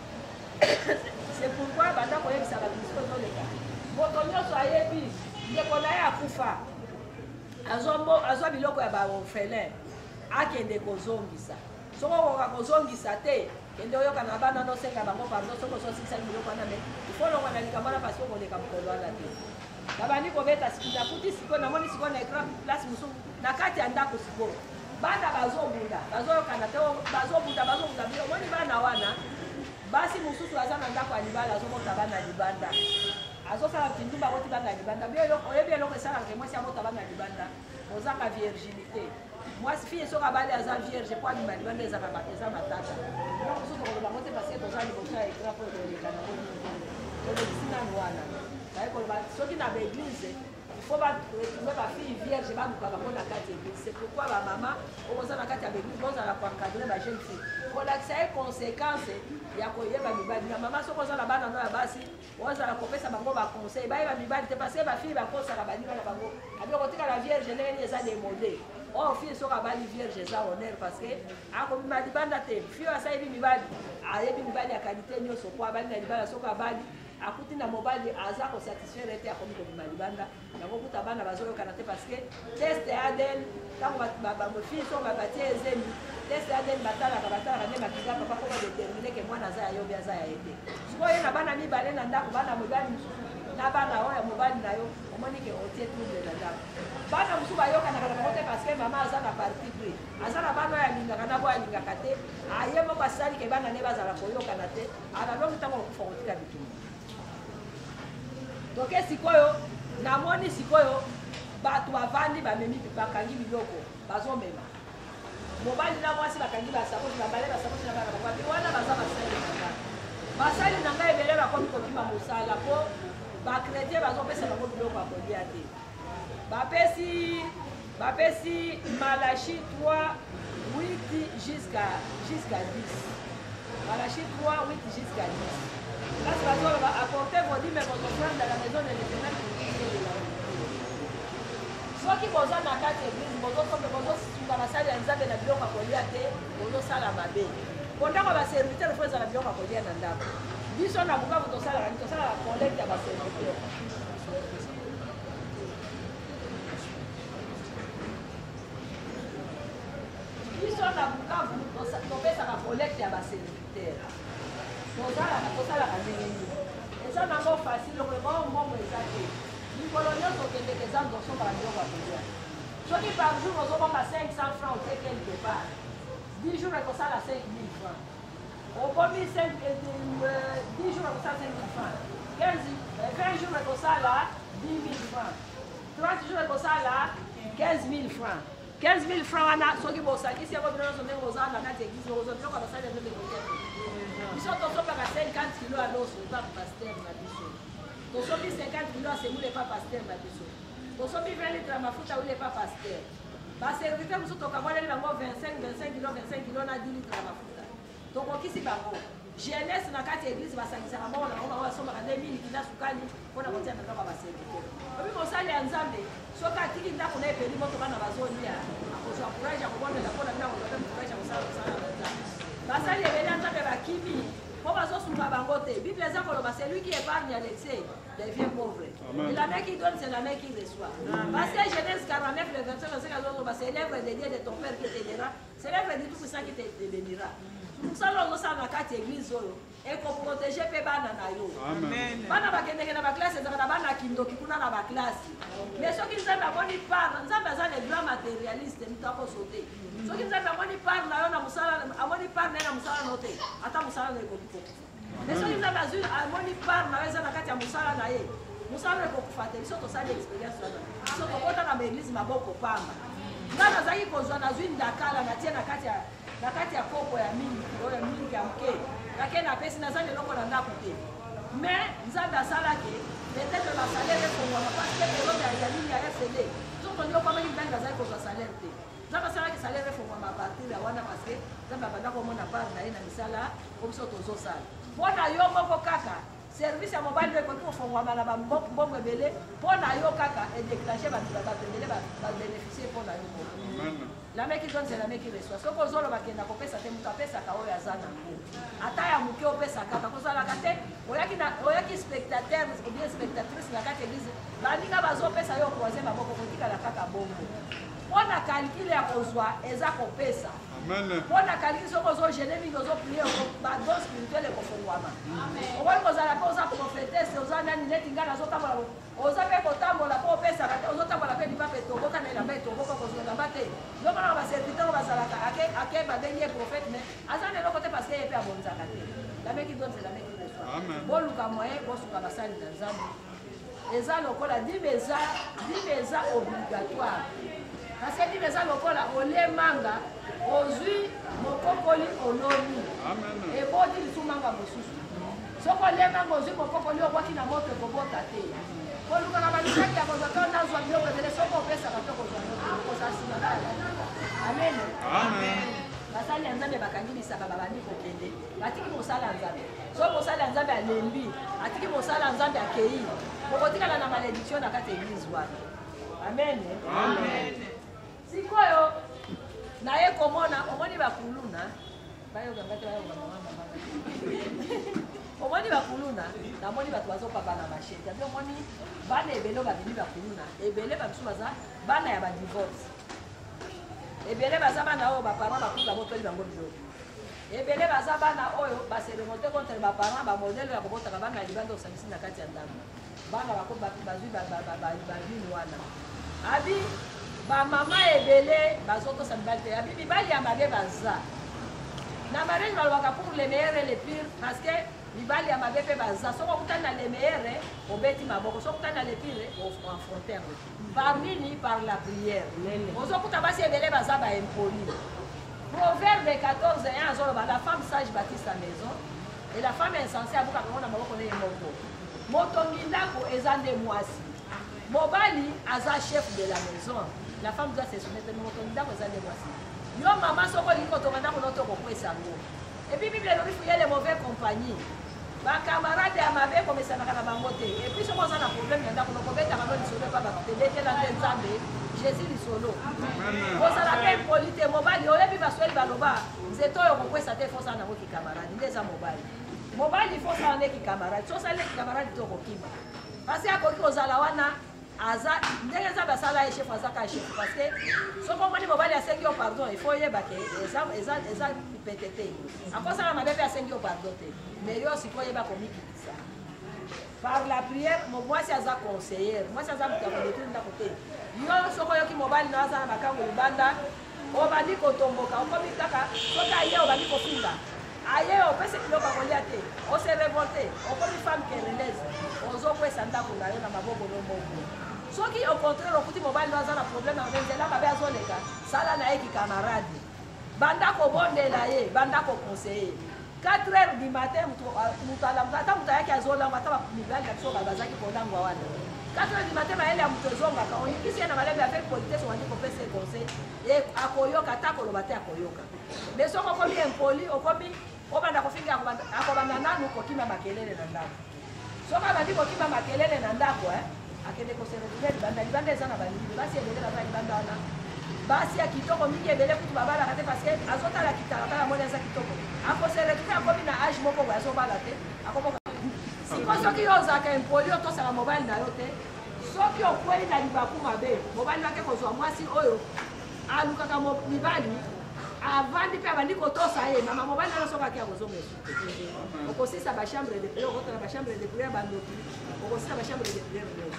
c'est pourquoi banda koyebisa bato bisiko ezoleka moto nyonso ayebi ndeko na ye akufa azwa biloko ya baorphelin akende kozongisa soko okoka kozongisa te kende oyoka na bana nosenga bango pardon soko ozosikisaki biloko wana me ifo longo na likambo wana parce okoleka mokolo wana te babandi kobeta nakuti sikoyo namoni sikoyo na écran place mosusu na kati ya ndako sikoyo bana bazobunda bazoyokana te bazobunda bino omoni bana wana basi mosusu aza na ndako ya libala azobota bana libanda azosala kindumba akoti bana libanda oyebi eloko esalaka mwasi abota bana libanda ozanga virginité mwasi fille soki abali aza vierge po alima libanda eza matata donc mosusu koloba ngo te parce toza liboso ya écran po koleka nango olekisi nanu wana baye koloba soki na baeglise faut retrouver bafille vierge baluka bango na kati ya église c'est pourquoi bamama okoza na kati ya baeglise bozala koencadre bajeune fille kolakisa ye conséquence ya koyeba mibali na mama soki oza na bana no ya basi ozala kopesa bango baconseil bayeba mibali te parce bafille bakosaka baninga na bango abio kotikala vierge ndenge nini eza demode or fille soki abali vierge eza honneur parce que akomima libanda te fille asayebi mibali ayebi mibali ya kalite nyonso po abali na libanda soki abali akuti na mobali aza kosatisfaire ete akomi kobima libanda yango kuta bana bazoyokana te parce que test ya ADN ntango bafille soki batie ezemi test ya ADN batalaka nde makiza papa po badetermine ke mwana aza ya yo bi aza ya ye te sikoyo ye na bana mibale na ndako bana mobali mosusu na bana oyo mobali na yo omoni ke otie trouble na ndako bana mosusu bayokanaka na bango te parce que mama aza na parti pris aza na bana oyo alingaka na bo alingaka te aye moko asali ke bana nde bazala koyokana te analongi ntango okufa kotika bitumba toke sikoyo namoni sikoyo bato bavandi bamemi bakangi biloko bazomema mobali na mwasi bakangi basakoshi babale basakoshi na bana bakwati wana baza basali na ngai basali na ngai ebele bakomi kokima mosala mpo bakretien bazopesa bango biloko ya kolia te bapesi Malachi 3 8 jusqu'à 10 Malachi 3 8 jusqu'à 10 Là, c'est parce qu'on va apporter vos dîmes et vos offrandes dans la maison de l'Éternel pour qu'il y ait de la nourriture. Ceux qui vont dans la carte église, vont dans la salle de Nzambe na biloko kolia te, vont sala mabe. Pendant que va serviteur faut za biloko kolia na ndako. Biso na buka vont sala la collecte ya ba serviteur. Biso na buka vont pesa la collecte ya ba serviteur. Tosalaka ndenge nini ça n'a pas facile, le bon exagéré. Les coloniaux sont des exemples de son radio à Pédia. Ceux qui par jour, nous avons 500 francs au quelque part. 10 jours, on ça à 5 000 francs. Au premier 10 jours, on ça 5 000 francs. 20 jours, on ça là 10 000 francs. 30 jours, on ça là 15 000 francs. 15 000 francs, ceux qui vont s'acquitter, si on veut donner aux gens dans la église, aux autres, on va s'aller de l'église. Ils sont tous à 50 kilos à l'os, le pape pasteur na biso. Tous 50 kilos, c'est où le pape pasteur na biso. Tous 20 litres à ma fouta, où le pape pasteur. Parce que serviteur, nous sommes au Cameroun, il y a 25 kilos, on a 10 litres à ma fouta. Donc, on qui s'y va. Jeunesse na kati église basangisa na bona on soma ka 2000 kina sukani pona kotia na kaba baserviteur. Obi mosali ya nzambe soka atiki ndako na epeli moto bana bazoni ya akozwa courage ya kobona la pona ndako na courage ya kosala nzambe. Basali ebele nzambe bakimi po bazosunga bango te. Bible eza koloba celui qui épargne à l'excès devient pauvre. Et la main qui donne c'est la main qui reçoit. Parce que Genèse 49 le verset 25 c'est l'œuvre de Dieu de ton père qui t'aidera, c'est l'œuvre de tout puissant qui te bénira. Musalo ngosana kati église oyo eko protéger pe bana na yo. Amen. Bana bakendeke na ba classe ezaka bana kindoki kuna na ba classe. Mais soki nzambe aboni part, nzambe aza le grand matérialiste mutako sauter. Soki nzambe aboni part na yo na musala aboni part na musala note. Ata musala na eko kiko. Mais soki nzambe azui aboni part na yo eza na kati ya musala na ye. Musala eko kufate biso to sali expérience wana. Biso to kota na église maboko pamba. Ngana zaki kozwa na zui ndakala na tie na kati ya kopo ya mingi oyo mingi ya mke nake na pesi nazali eloko na ndako te mais nzambe asalaki peut-être na salaire ekongwana parce que période ya mingi ya FCD soki ondi okwamaki mbangi azali kozwa salaire te nzambe asalaki salaire efongwama a partir ya wana parce que nzambe abanda komona part na ye na misala po biso tozosala mpo na yo moko kaka service ya mobali oyo ekoki kofongwama na bambongo ebele mpo na yo kaka edéclenche bato ebele babénéficie mpo na yo moko. La main qui donne, c'est la main qui reçoit. Ce que vous avez fait, c'est que vous avez fait ça. Ata ya muke opesa kaka kozala kate oyaki spectateur ou bien spectatrice na kati église bandika bazopesa yo croiser maboko kotika la kaka bongo pona calcul ya kozwa eza kopesa amen pona calcul soko zo gêner mingi zo prier ba don spirituel ko fongwama amen owa kozala ko za prophétesse oza nani neti ngana zo tambola oza pe ko tambola ko opesa kate ozo tambola pe di pape to boka na la main to boka ko zo na bate yo bana ba serviteur ba sala ake ba dernier prophète mais azane loko te parce que ye pe abonza kate la main qui donne c'est la main qui reçoit amen bon luka moyen bo suka basali na nzambe eza lokola dibeza obligatoire parce que dibeza lokola olemanga ozwi mokokoli oloni ebodi lisumanga mosusu soko olemanga ozwi mokokoli okwaki na moto ekobota te koluka na balisaki ya kozwa to nazwa biloko ebele soko opesaka to kozwa kozasima amen basali ya nzambe bakangilisaka babandi kokende batiki mosala nzambe so mosala ya nzambe alembi atiki mosala ya nzambe akei bokotikala na malédiction na kati église wana amen sikoyo naye komona omoni bakuluna omoni bakuluna namoni bato bazopapa na mashete abi omoni bana ebele babimi bakuluna ebele babisu baza bana ya badivorce ebele baza bana oyo baparent bakulu babotoli bango biloko ebele baza bana oyo baseremote contre baparent bamodele ya kobotaka bana ya libanda osangisi na kati ya ndako bana bazwi bavini wana abi bamama ebele bazotosa mibali te abi mibali ya mabe baza na mariage balobaka pour le meilleur et le pire parce que mibali ya mabe mpe baza soki okutani na le meilleur obeti maboko soki okutani na le pire enfronte yango par nini par la prière ozokuta basi ebele baza baimpoli proverbe 14:1 azoloba la femme sage bâtit sa maison et la femme insensée abukaka ngo na maboko neye moko motongi ndako eza nde mwasi mobali aza chef de la maison la femme doit se soumettre motongi ndako eza nde mwasi yo mama soko olingi kotonga ndako noto kokwesa yango epuis bible elobi fuye le mauvais compagnie bakamarade ya mabe ekomesanaka na bango te epuis soko oza na problème ya ndako nokobetaka no lisolo epa bakotebetela nde nzambe jésus lisolo kozala mpe impoli te mobali oyebi basweli baloba nzete oyo kokwesa te fosala nango kikamarade nde eza mobali mobali fosala nde kikamarade sosali nde kikamarade te okokima parce akoki kozala wana aza ndenge nzambe asala ye chef azaka chef parce que soki omoni mobali asengi yo pardon il faut oyebake eza pete te akosala mabe mpe asengi yo pardon te mais yo sikoyo oyeba komikitisa par la prière moi si aza conseillère moi si aza mutu ya kodetruire ndako te yo soko oyoki mobali na aza na makambo libanda obandi kotomboka okomi kaka soki aye obandi kofinga aye opesi biloko akolia te ose revolte okomi femme querelese ozokwesa ndako na yo na maboko nomoko soki au contraire okuti mobali no aza na problème na nzela mabe azoleka sala na ye kikamarade banda kobondela ye banda koconseiller 4 heures du matin mutu alamuka ata mutu ayaki azolangwa ata mibali na biso bazaki kolangwa wana 4 heures du matin mayele ya mutu ezongaka onikisi ye na malembe ya fake politesse wandi kopesa ye conseil akoyoka ata koloba te akoyoka mais soki okomi impoli okomi obanda kofinga akobanda nanu kokima makelele na ndako soki abandi kokima makelele na ndako akende koseretourne libanda eza na balingi basi ebele baza libanda wana basi ya kitoko mingi ebele kutu babalaka te parce que azotala kitaka kaka moni aza kitoko akoseretourne akomi na age moko boye azobala te akomoka siko soki yo ozalaka impoli otosaka mobali na yo te soki okwei na libaku mabe mobali wake kozwa mwasi oyo alukaka mibali avandi mpe abandi kotosa ye mama mobali nano soki aki akozonga esu okosisa bachambre de priere okotala bachambre de priere bandoki okosisa bachambre de priere nyonso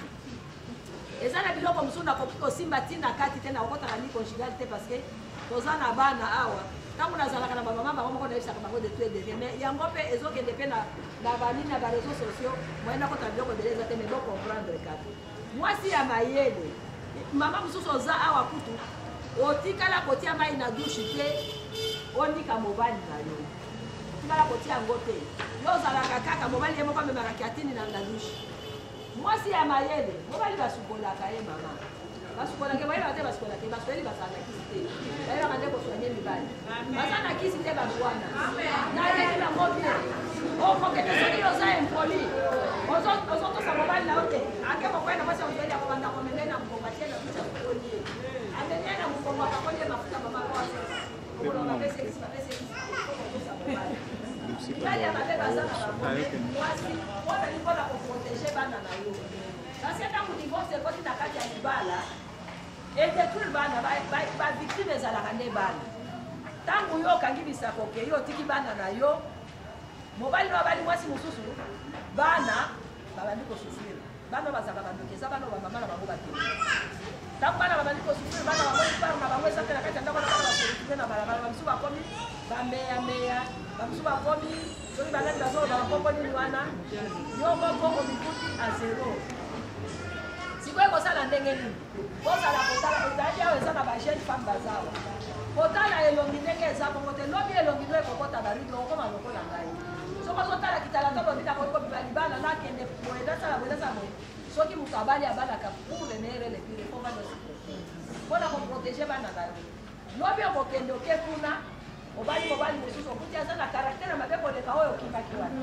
eza na biloko mosusu nakoki kosimba ntina kati te na okotaka ni conjugal te parce que toza na bana awa ntango nazalaka na bamama bango moko nayebisaka bango de tout derrière mais yango mpe ezokende mpe na banini na bareseau sociaux moyen nakota biloko ebele eza te mais bocomprendre kaka mwasi ya mayele mama mosusu oza awa kutu otikala kotia mai na dushe te onika mobali na yo otikala kotia yango te yo ozalaka kaka mobali ye moko amemaka kiatini na dushe mwasi ya mayele mobali basukolaka ye mama basukolaka bayeba te basukolaka basweli bazala na kisi te bayebaka nde koswanye mibali baza na kisi te bato wana nayebi bango bien okokende soki oza impoli ozotosa mobali na yo te ake mokoya na mwasi ya mobali akobanda komeme na mokonga tie na kuta kolie amene na mokongo akakolie mafuta mama kwasa okolobapeseki okotosa mobali mibali ya mabe baza na bango mwasi otali mpona koprotege bana na yo parce que ntango divorce ekoti na kati ya libala edetruire bana bavictime ezalaka nde bana ntango yo okangi bisako ke yo otiki bana na yo mobali no abali mwasi mosusu bana babandi kosufrire bana bazaka bandoki eza bana bamama na bango bakende ntango bana babandi kosufrire bana bango ipar na bango eza mpe na kati ya ndako na bana basolitue na balabala bamisu bakomi bameyameya bamisu bakomi soki balandi bazoloba bakombo nini wana yo moko omikuti a zero sikoyo kosala ndenge nini kozala kotala ezali awa eza na bajeune femme bazawa kotala elongi ndenge eza bongo te lobi elongi no ekokota baride okoma lokola ngai soki ozotala kitala to lobi nakoyikobiba libala nakende boye nasala boye nasala boye soki moto abali abalaka pour le meilleur et le pire fo mpona koprotege bana na yo lobi okokende oke kuna obali mobali mosusu okuti aza na karaktere mabe koleka oyo okimaki wana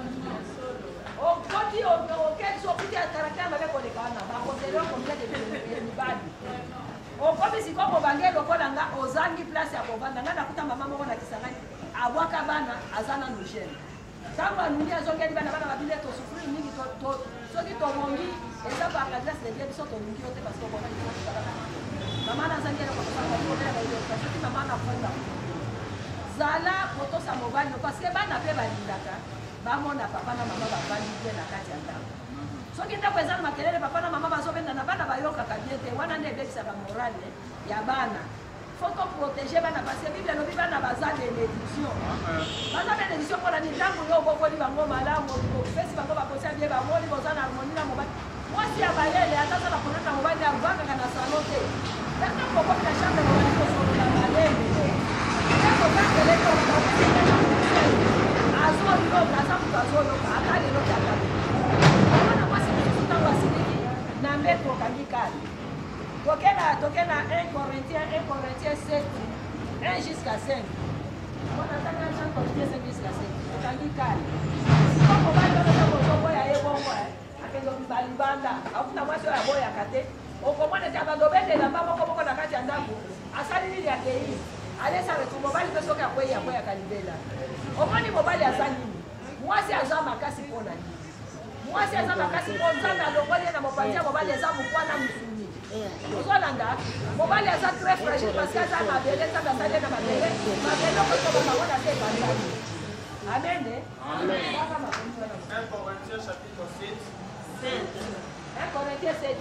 okoti okesi okuti karaktere mabe koleka wana bakosele okomileke mibali okomi sikoyo kobange lokola nga ozangi place ya kovanda nga nakuta mama moko na kisangani abwaka bana aza nanu jeune ntango anungi azongeli bana bana babile tosufrire mingi soki tobongi eza baadresse de vie biso tolungi yo te parce que obonga mama nazangeli soki mama nafonda zala kotosa mobali parce que bana mpe balindaka bamona papa na mama bavandi te na kati ya ndako soki ndako eza na makelele papa na mama bazobendana bana bayokaka bien te wana nde ebekisaka morale ya bana faut toprotege bana parce que bible elobi bana baza bénédiction baza bénédiction mpona ntango yo obokoli bango malamu opesi bango bakosi abie bamoni boza na harmonie na mobali mwasi ya bayele ataza na problème na mobali avandaka na salon te ntango okomi na chambre mobali kosolola malele azoloka aza moto azoloka atali eloko ya kala wana mwasi mosusu ntango asiliki na mbeto okangi kala toke na 1 Corinthiens 7 1 jusqu'à 5 wana tanga Jean Corinthiens 5 jusqu'à 5 okangi kala soko bali wana ntango ozoboya ye bongo akende obima libanda akuta mwasi oyo aboyaka te okomona ete abando obendelamba moko na kati ya ndako asali nini akei alesarete mobali mpe soki akwei akweyaka libela omoni mobali aza nini mwasi aza makasi mpo na nini mwasi aza makasi mpo nzambe alongoli ye na mopanzi ya mobali eza mokwana mosuni ozolanda mobali aza très fragile parce que aza mabele nzambe asali ye na mabele mabele okotoba bango na te ebandani amen. 1 Corinthiens chapitre 7 1 Corinthiens 7,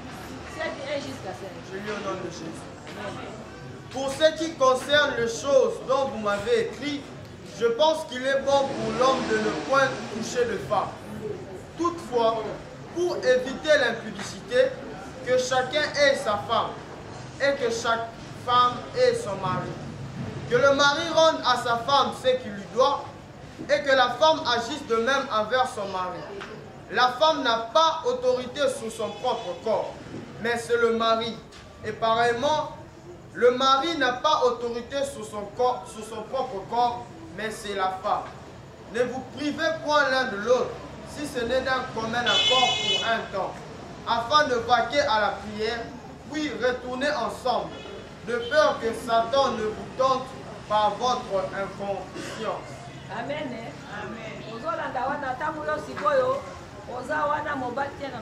1 jusqu'à 5. Je lis au nom de Jésus. Pour ce qui concerne les choses dont vous m'avez écrit, je pense qu'il est bon pour l'homme de ne point toucher de femme. Toutefois, pour éviter l'impudicité, que chacun ait sa femme et que chaque femme ait son mari. Que le mari rende à sa femme ce qu'il lui doit et que la femme agisse de même envers son mari. La femme n'a pas autorité sur son propre corps, mais c'est le mari. Et pareillement, le mari n'a pas autorité sur son propre corps, mais c'est la femme. Ne vous privez point l'un de l'autre, si ce n'est d'un commun accord pour un temps, afin de vaquer à la prière, puis retourner ensemble, de peur que Satan ne vous tente par votre inconscience. Amen. Amen. Ozolanda wana tangu yo sikoyo oza wana mobali tena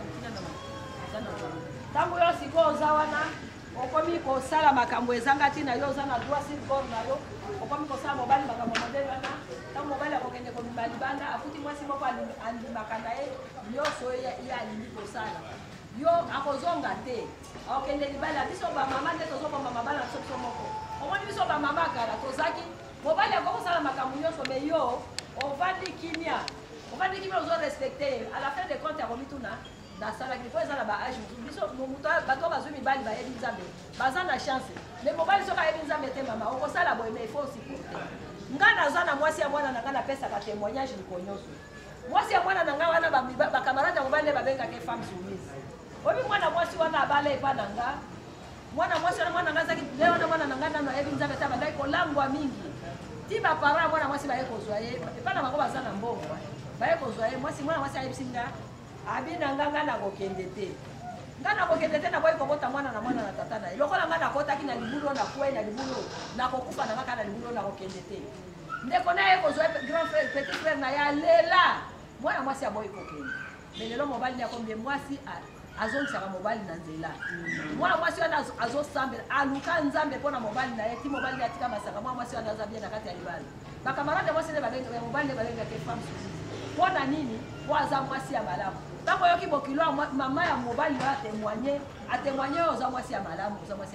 tangu yo sikoyo oza wana okomi kosala makambo ezanga tina yo oza na droit sur corps na yo okomi kosala mobali makambo modele wana tangu mobali akokende kobimba libanda afuti mwasi moko andimaka na ye nyonso ye alingi kosala yo akozonga te akokende libala biso bamama nde tozokoma mabala na biso moko omoni biso bamama kala tozaki mobali akokosala makambo nyonso me yo ovandi kimia ozorespecte à la fin de compte akomituna nasalaki po eza na baage biso bato bazwi mibali bayebi nzambe baza na chance me mobali soki ayebi nzambe te mama okosala boye me ifo osiporte ngai naza na mwasi ya mwana na ngai napesaka témoignage liko nyonso mwasi ya mwana na ngai wana bakamarade ya mobali nde babengaka femme soumise obi mwana mwasi wana abala epa na nga mwana mwasi wana mwana ngai azaki le wana mwana na ngai nano ayebi nzambe te bandaki kolangwa mingi ti bapara mwana mwasi baye kozwa ye epa na bango baza na mbongo baye kozwa ye mwana mwasi ayebisi nga abi na nga nga nakokende te nga nakokende te naboyi kobota mwana na mwana na tata na ye lokola nga nakotaki na libulu na kwei na libulu nakokufa na nga kaka na libulu nakokende te ndeko na ye kozwa grand frère petit frère na ye alela mwana mwasi aboyi kokende me lelo mobali ni akombie mwasi azongisaka mobali na nzela mwana mwasi wana azosambela aluka nzambe mpona mobali na ye ti mobali ni atika masaka mwana mwasi wana aza bien na kati ya libala bakamarade mwasi nde balengaka mobali nde balengaka femme soumise mpona nini po aza mwasi ya malamu ntango oyoki bokilo ya mama ya mobali oyo atémoigne oyo oza mwasi ya malamu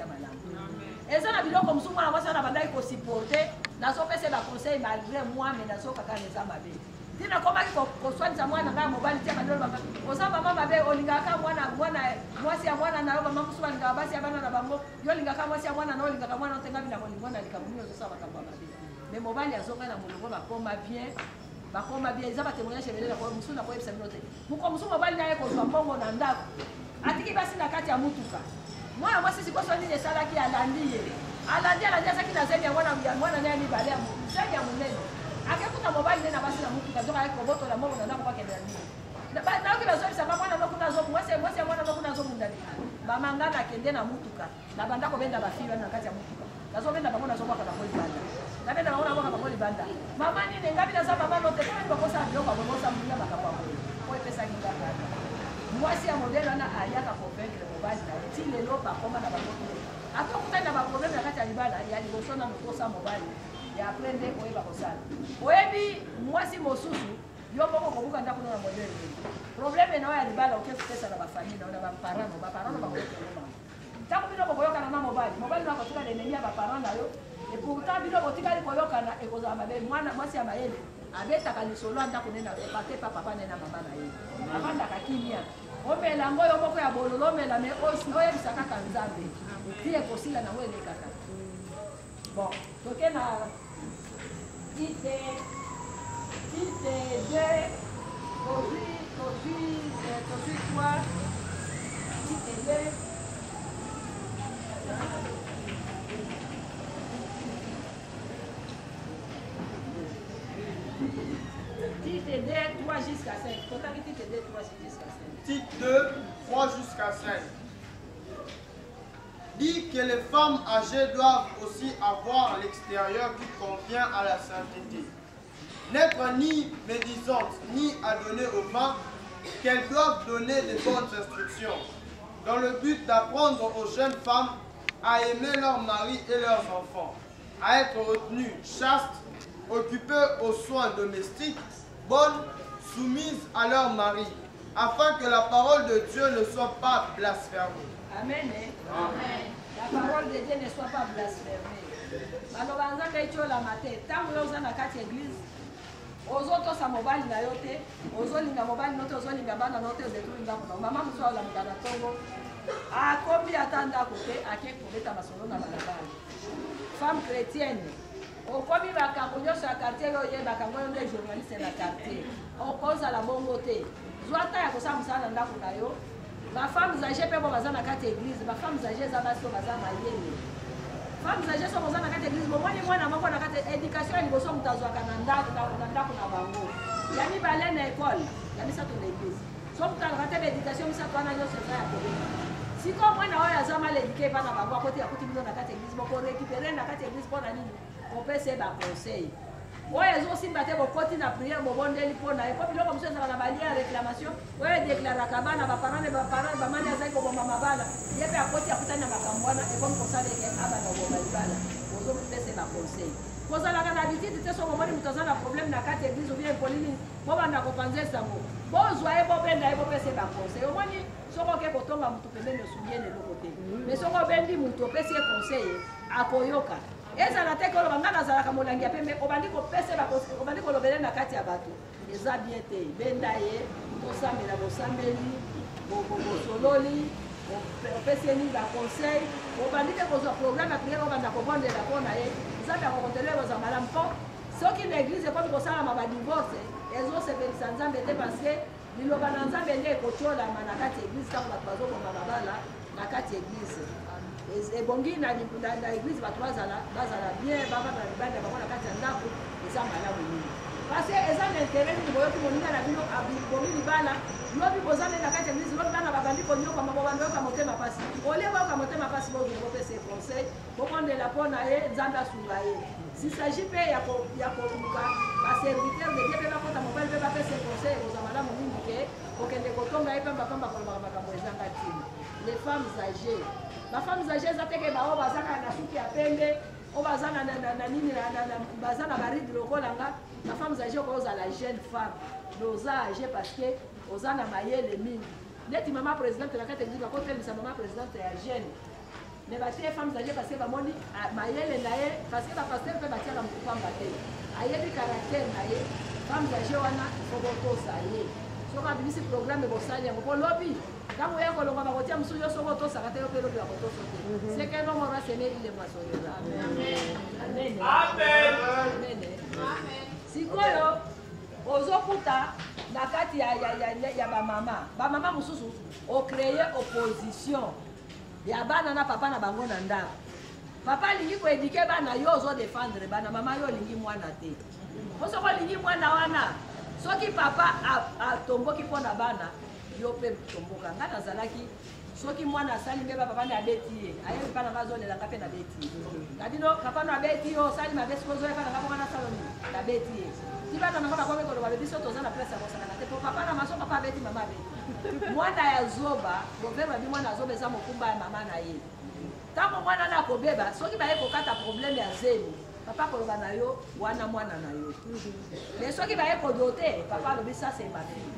eza na biloko mosusu mwana mwasi wana bandaki kosupporte nazopesa baconseil malgré moi me nazokaka na eza mabe ntina komaki koswanisa mwana ngai ya mobali tia bandolo banga oza mama mabe olingaka mwasi ya mwana na yo mama mosusu balingaka basi ya bana na bango yo olingaka mwasi ya mwana na olingaka mwana otengabi na kolingo na likambo nini ozosala makambo ya mabe me mobali azokai na molongo bakoma bien eza batémoignage ebele na mosusu na koyebisa bino te moko mosusu mobali na ye kozwa mbongo na ndako atiki basi na kati ya mutuka mwana mwasi sikoso nini esalaki alandi azaki na zemi ya mwana na ye mibale zemi ya monene akekuta mobali nde na basi na mutuka zoka ye kobotola mbongo na ndako bakende na nini nayoki bazobisaka mwana nokuna mwasi ya mwana nokuna azomundani bamanga nakende na mutuka na banda kobenda bafili wana na kati ya mutuka nazobenda bango nazobwaka bango libanda nabenda bango nabwaka bango libanda mama nini ngabi naza mama note kama bakosala biloko babosambula makambo yango po epesaki kaka mwasi ya modele wana ayaka convaincre mobali na ye ti lelo bakoma na bango te atokutani na baproblème na kati ya libala ya liboso na mokosa mobali ya apres nde oyeba kosala oyebi mwasi mosusu yo moko kobuka ndako na modele problème na oyo ya libala okepesa na bafamille na baparent bakoyokeloma ntango bino bokoyokana na mobali nakotikala enemi ya baparent na yo et pourtant bino botikali koyokana ekozala mabe mwasi ya mayele abetaka lisolo ya ndako nena epate pa papa nena mama na ye avandaka kimia omela ngo yo moko ya bololo omela me oyebisa kaka nzambe ti ekosila nango elekaka bon toke na tite 2 tozwi kwa tite 2 Tite 2, 3 jusqu'à 5. Total Tite 2, 3 jusqu'à 5. Tite 2, 3 jusqu'à 5. Dit que les femmes âgées doivent aussi avoir l'extérieur qui convient à la sainteté. N'être ni médisantes, ni à donner au vin, qu'elles doivent donner des bonnes instructions, dans le but d'apprendre aux jeunes femmes à aimer leurs maris et leurs enfants, à être retenues chastes, occupées aux soins domestiques, bonnes, soumises à leur mari, afin que la parole de Dieu ne soit pas blasphémée. Amen. Amen. La parole de Dieu ne soit pas blasphémée. Alors, on a dit la matin, tant que vous avez une église, aux autres, ça mobile na yote, aux autres, les mobile note, aux autres, les bana note, aux autres, maman, nous sommes la mugana tongo. A combien d'attendre à côté, à qui pour mettre ma solo dans la balle. Femme chrétienne, au premier bacamoyo sur la quartier, il y a bacamoyo des journalistes dans la quartier. On cause à la bonne côté. Zoata ya kosa musala ndako na yo. Ba femmes âgées pe baza na kati église, ba femmes âgées za baso baza mayele. Femmes âgées so baza na kati église, bo mwani mwana mako na kati éducation ni boso mutazwa kana ndako na bango. Ya mi balé na école, ya mi sa to l'église. So mutana kati éducation mi sa to na yo se fa ya ko. Si ko mwana oyo aza mal éduqué pa na bango côté ya kuti biso na kati église, boko récupérer na kati église pour na nini? On peut se ba conseil. Ouais, ils ont aussi battu vos côtés na prière, bon bon délit pour na. Et comme ils ont commencé à la balière réclamation, ouais, déclarer kabana, ba parents, ba mani azai ko mama bala. Il y a à côté à côté na bakambwana et comme ça avec abana bo bala. Ils ont fait ces conseils. Pour ça la habitude c'est son moment où un problème na carte église ou bien Pauline, bon na compenser ça mo. Bon zoye bo benda et bo faire ces conseils. Au moins ni soko ke kotonga mutu pembeni souvienne le côté. Mais soko bendi mutu pese conseil akoyoka. Eza na teke lo bangana zala kamolangia pembe obandi ko pese ba obandi ko lobele na kati ya bato eza bien te benda ye bosambela bosambeli bosololi opesi ni ba conseil obandi te kozwa programme ya prière obanda ko bondela pona ye eza ba kontele boza malamu po soki na église ko kosala ma ba divorce ezo se belisa nzambe te parce que liloba na nzambe nde kochola na kati ya église tango bato bazoboma mabala na kati ya église. Et bongi na l'église va bazala bien baba na libanda ba na kati ya ndako eza malamu nini parce que eza na intérêt ni boyo moninga na bino abongi libala lobi bozana na kati ya église lobi bana babandi ko nyoka mabanda yo ka motema pasi ole ba ka motema pasi bo go pese conseil bo konde la pona ye nzamba sunga ye si s'agit pe ya ko luka ba serviteur de Dieu ba kota mobile ba pese conseil bo za malamu nini ke okende kotonga ye pamba ko ba ka moza ngati les femmes âgées. Les femmes âgées, elles ont été na suki ya pembe, obazana na nini na bazana baridi lokolanga. La femme âgée oza la jeune femme. Nos âgés parce que ozana mayele mingi. Neti maman présidente la kate dit ko telisa maman présidente ya jeune. Mais ba tie femmes âgées parce que ba moni mayele na ye parce que ba pasteur pe ba tia ka mukupamba te. Ayebi caractère na ye. Femmes âgées wana foboto sa ye. So ba bisi programme bosali ngo lobby. Quand vous avez un peu de temps, vous avez c'est que l'homme aura semé, il est moissonné. Amen. Amen. Si vous ozokuta na kati ya ba mama mususu o créer opposition ya bana na papa na bango na ndako. Papa lingi ko éduquer bana yo zo défendre bana mama yo lingi mwana te. Poso ko lingi mwana wana soki papa a tomboki pona bana yo pe tomboka ngana zalaki soki mwana asali mbeba papa na beti ye ayebi pana ngazole la kape na beti kadino papa na beti yo sali mabesi ko zoe pana ngabo kana saloni na beti ye ti bana ngaba kwa ko ba biso toza na place ko sana te papa na maso papa beti mama beti mwana ya zoba bovema bi mwana zoba za mokumba ya mama na ye tango mwana na ko beba soki ba ye ko kata problème ya zemi papa koloba na yo wana mwana na yo mais soki ba ye ko dote papa lobi ça c'est ma fille.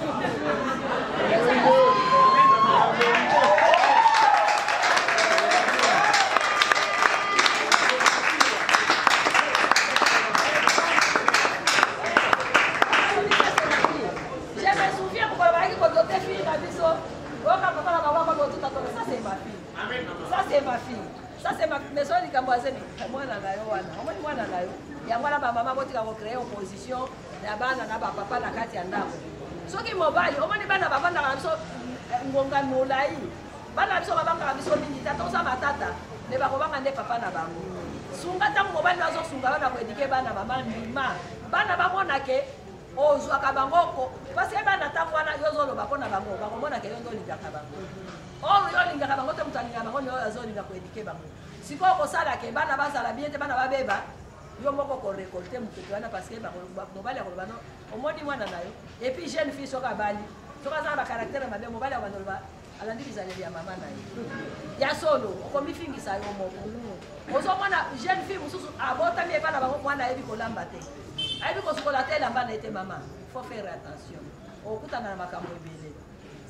Je me souviens pour ba ye ko dote fille na biso oka papa na ba ko dote ça c'est ma fille. Amen. Ça c'est ma fille. Ça c'est ma maison du Cambouazeni. Moi na yo wana. Moi na yo. Ya mwana ba mama botika ko créer opposition ya bana na ba papa na kati ya ndako. Soki mobile, omoni bana bavanda na biso ngonga molai. Bana biso babanga biso mingi tata osa matata. Ne ba ko banga nde papa na bango. Sunga tango mobile bazo sunga bana ko éduquer bana mama ndima. Bana bamona ke ozwa ka bango ko. Parce que bana tango wana yo zolo bakona bango. Ba ko mona ke yo ndo linga ka bango. Oh yo linga ka bango te mutalinga bango yo azolinga ko éduquer bango. Siko ko sala ke bana bazala bien te bana babeba. Yo moko ko récolter mututu wana parce que ba mobile ko bana omoni mwana nayo et puis jeune fille soka bali soka za ba caractère mabe mobile ko bana alandi bizali ya mama nayo ya solo ko mifingisa yo moko ozo mwana jeune fille mususu abota mi bana ba mwana ebi ko lamba te ebi ko sokola te lamba na ete mama faut faire attention okutana na makambo ebele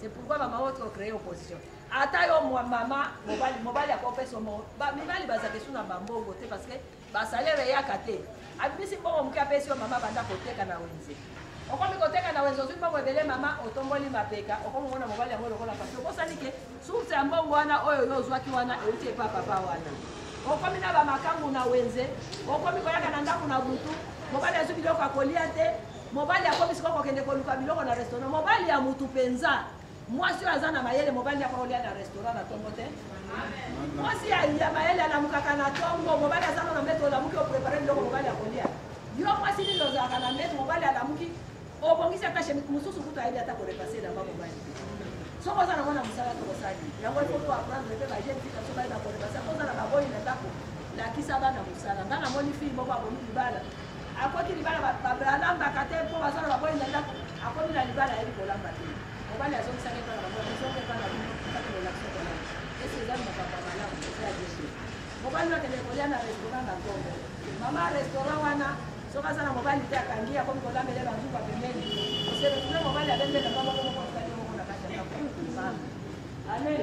C'est pourquoi maman autre créer opposition. Ata yo maman mobali akopesa mo mibali bazake suna bambongo te parce que ba salaire ya kate. Abisi bongo muki apesi yo mama banda koteka na wenze. Okomi koteka na wenze ozuki bongo ebele mama otomboli mapeka okomi mona mobali yango lokola parce que kosani ke source ya mbongo wana oyo yo ozwaki wana euti epa papa wana. Okomi na bamakangu na wenze okomi koyaka na ndako na butu mobali azuki biloko akolia te mobali akomi siko kokende koluka biloko na restaurant mobali ya mutu penza. Mwasi oyo aza na mayele mobali akolia na restaurant na tongo te. Mwasi ya mayele alamukaka na tongo mobali aza na mbeto olamuki oprepare biloko mobali akolia. Yo mwasi nini ozalaka na mbeto mobali alamuki obongisi ata shemiki mosusu kutu ayebi ata korepase na mobali. Soko oza na mwana mosala tokosali yango ifo to aprendre mpe bagene fika so bayeba korepase koza na baboyi na ndako lakisa bana mosala nga namoni fille moko abomi libala akoti libala balambaka te mpo baza na baboyi na ndako akomi na libala ayebi kolamba te mobali azongisaki epa na bango ezonga epa na bino kati relaxio kolamba esi ezali makambo malamu eza ya jesu mobali akende kolia na restaurant na tongo mama restaurant wana soki aza na mobali te akangi akomi kolambele banzuka pembeni oseretule mobali abembela mama moko mokali moko na kati ya ndako amen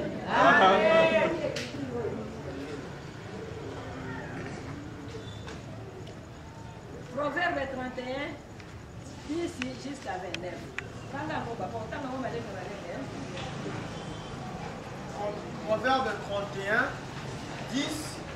Proverbe 31 10 jusqu'à 29. Proverbe 31, 10.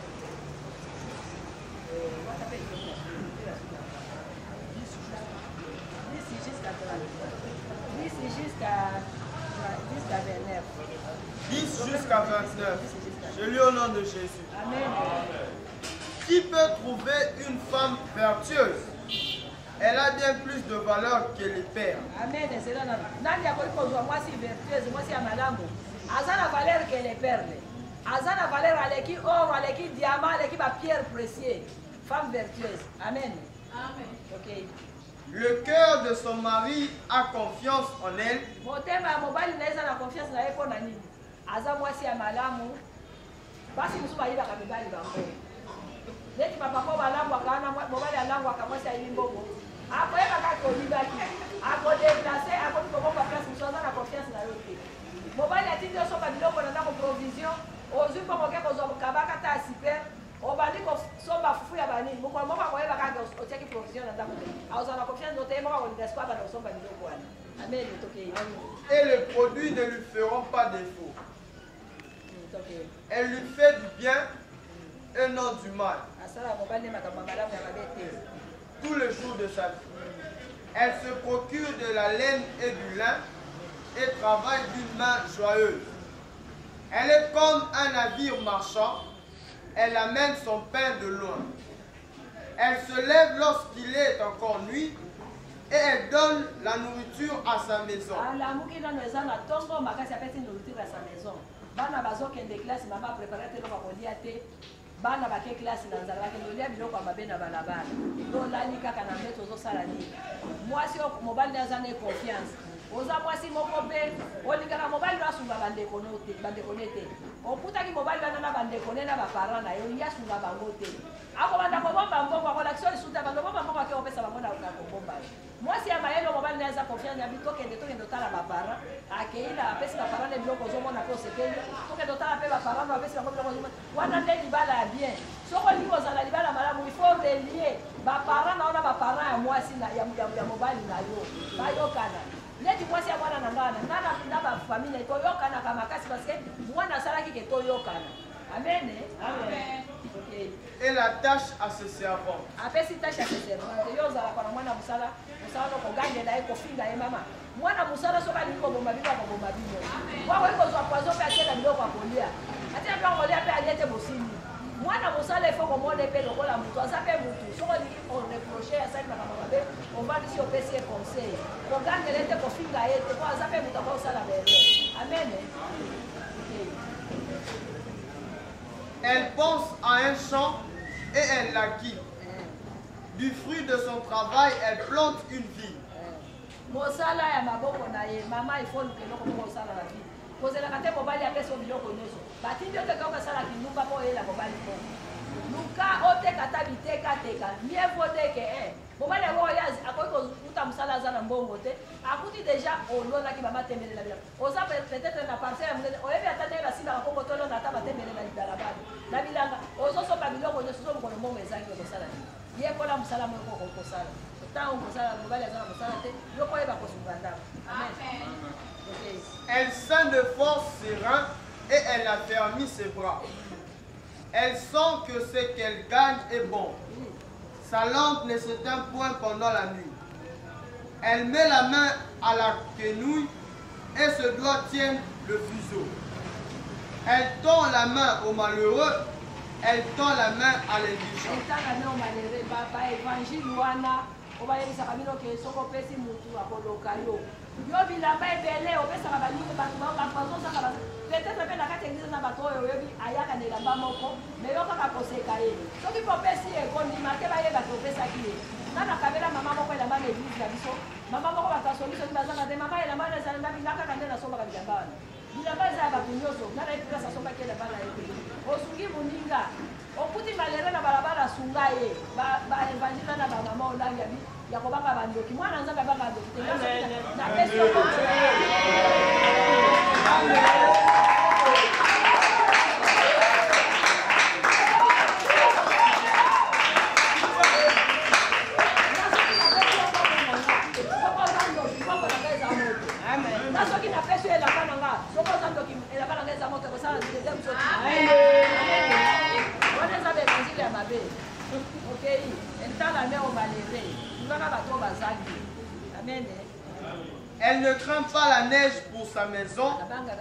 Jusqu'à 29. Je lis au nom de Jésus. Amen. Qui peut trouver une femme vertueuse? Elle a bien plus de valeur que les pères. Amen. Nani akoli kozwa mwasi vertueuse, mwasi ya malamu. Azana valeur que les perles. Azana valeur aleki or, aleki diamant, aleki ba pierre précieux. Femme vertueuse. Amen. Amen. OK. Le cœur de son mari a confiance en elle. Motema mobali naeza na confiance na yeko na nini? Aza mwasi ya malamu. Basi musuba yiba ka mibali bango. Leti papa ko balangu akana mobali alangu akamwasi ayimbongo. Akoyeba kaka olibaki. Akodeplacer, akokomba place musoza na confiance na yote. Mobali atindi osoba biloko na ndako provision. Ozwi moko ke kozwa kabaka ta super. Obandi ko somba fufu ya bani. Moko moko akoyeba kaka otiaki provision na ndako. Aoza na confiance note moko olidespa ba somba biloko wana. Amen, toke. Et les produits ne lui feront pas défaut. Elle lui fait du bien et non du mal. Tous les jours de sa vie. Elle se procure de la laine et du lin et travaille d'une main joyeuse. Elle est comme un navire marchand. Elle amène son pain de loin. Elle se lève lorsqu'il est encore nuit et elle donne la nourriture à sa maison. Bana bazokende classe mama préparer te loka kolia te bana bake classe na nzala bakende lia biloko ya mabe na balabala to lali kaka na mbeto ozosala nini mwasi mobali aza na confiance oza mwasi moko mpe olingaka mobali asunga bandeko ne te okutaki mobali wana na bandeko ne na baparent na ye olingi asunga bango te akobanda kobomba mbongo akolakisa lisuta bando bomba mbongo ake opesa bango na kobomba mwasi ya mayele mobali na aza confiance ya bi tokende otala baparent akeila apesi baparent ne biloko ozomona mpe osepeli tokende otala mpe baparent no apesi bango biloko ozomona wana nde libala ya bien soko olingi ozala libala malamu il faut relie baparent na ona baparent ya mwasi ya mobali na yo bayokana neti mwasi ya mwana na ngana na bafamile toyokanaka makasi parce que mwana asalaki ke toyokana amen. Amen. Okay. Et la tâche à ses servants. Apesi tâche à ses servants. Yo ozalaka na mwana musala no kogangela ye kofinga ye mama mwana musala soka liko bomba bino bomba bino wako iko zwa poison pe atela biloko akolia atia pe akolia pe aliete bosini mwana musala ifo komona pe lokola mutu aza pe mutu soko on reproche ya sali na mabe on va disi opesi e conseil kogangela te kofinga ye te ko aza pe mutu ko sala bele amen. Elle pense à un champ et elle l'acquiert. Du fruit de son travail, elle plante une vigne. Mosala ya maboko na ye mama ifo lukeloko mosala la vie. Kozela kate mobali ya peso biloko nyoso. Batindi ote ka sala kinumba po ela mobali po. Luka ote kata bitekateka mieux vaut que mobali yango oyo akoki kokuta mosala aza na mbongo te akuti déjà olonaki bamatembelela bilanga oza peut-être na parcelle ya monene oyebi ata ndenge basilaka kongo tolonga ata batembelela libalabala na bilanga ozosopa biloko nyonso so mokolo mbongo ezangi okosala nini ye mpona mosala moko okosala ntango mosala mobali aza na mosala te yoko oyeba kosunga ndako amen. Elle sent de force ses reins et elle affermit ses bras. Elle sent que ce qu'elle gagne est bon. Sa lampe ne s'éteint point pendant la nuit. Elle met la main à la quenouille et ce doigt tient le fuseau. Elle tend la main au malheureux, elle tend la main à l'indigent. Yo bilamba ebele opesaka balingi bato bazosaka peut-être mpe na kati ya eglise na bato oyo oyebi ayaka na elamba moko me yo kaka koseka ye soki mpe opesi ye kondima te bayeba te opesaki ye nga na kabela mama moko elamba na eglise na biso mama moko bato asombi soki bazanga te mama elamba na ezalenda nga kaka nde nasombaka bilamba wana bilamba eza ya bato nyonso nga na eplase asombaki elamba na ye osungi moninga okuti malere na balabala asunga ye baevangile na bamama olangi abi ya kobanga bandoki mwana nzambe abanga bandoki te na pesi yo nasoki na pesi yo elamba na nga soko oza ndoki elamba na nga eza moto ekosala nzete msoti wana eza baevangile ya mabe okei entala me omalere Elle ne craint pas la neige pour sa maison.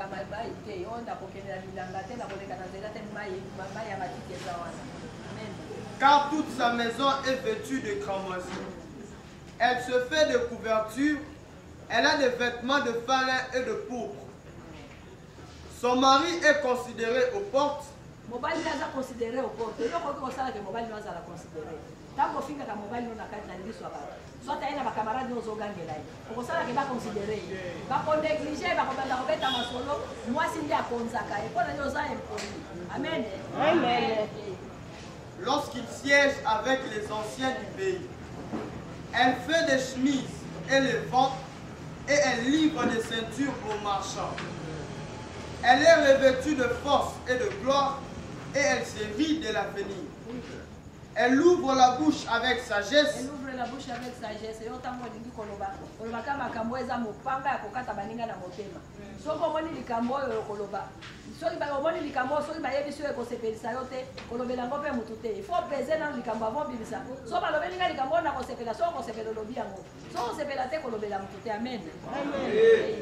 Car toute sa maison est vêtue de cramoisie. Elle se fait de couvertures. Elle a des vêtements de fin lin et de pourpre. Son mari est considéré aux portes. Mobali naza considéré aux portes. Yo ko ko sala ke mobali naza la considéré. Tango finga ka mobali na kati na libiso ba. Soit aina ba camarade no zogangela. Ko sala ke ba considéré. Ba ko négliger ba ko banda ko beta masolo, moi sindi akonzaka e pona yo za impoli. Amen. Amen. Lorsqu'il siège avec les anciens du pays, elle fait des chemises et les vend et elle livre des ceintures aux marchands. Elle est revêtue de force et de gloire et elle se rit de l'avenir. Elle ouvre la bouche avec sagesse. Elle ouvre la bouche avec sagesse. Yo tango lingi koloba. Koloba kama kambo eza mopanga ya kokata baninga na motema. Soko moni likambo oyo koloba. Soki ba omoni likambo soki ba yebi so ekosepelisa yo te kolobela ngo pe mutu te. Il faut peser na likambo avant bibisa. So ba lobeli nga likambo na kosepela so kosepela lobi yango. So kosepela te kolobela mutu te. Amen. Amen.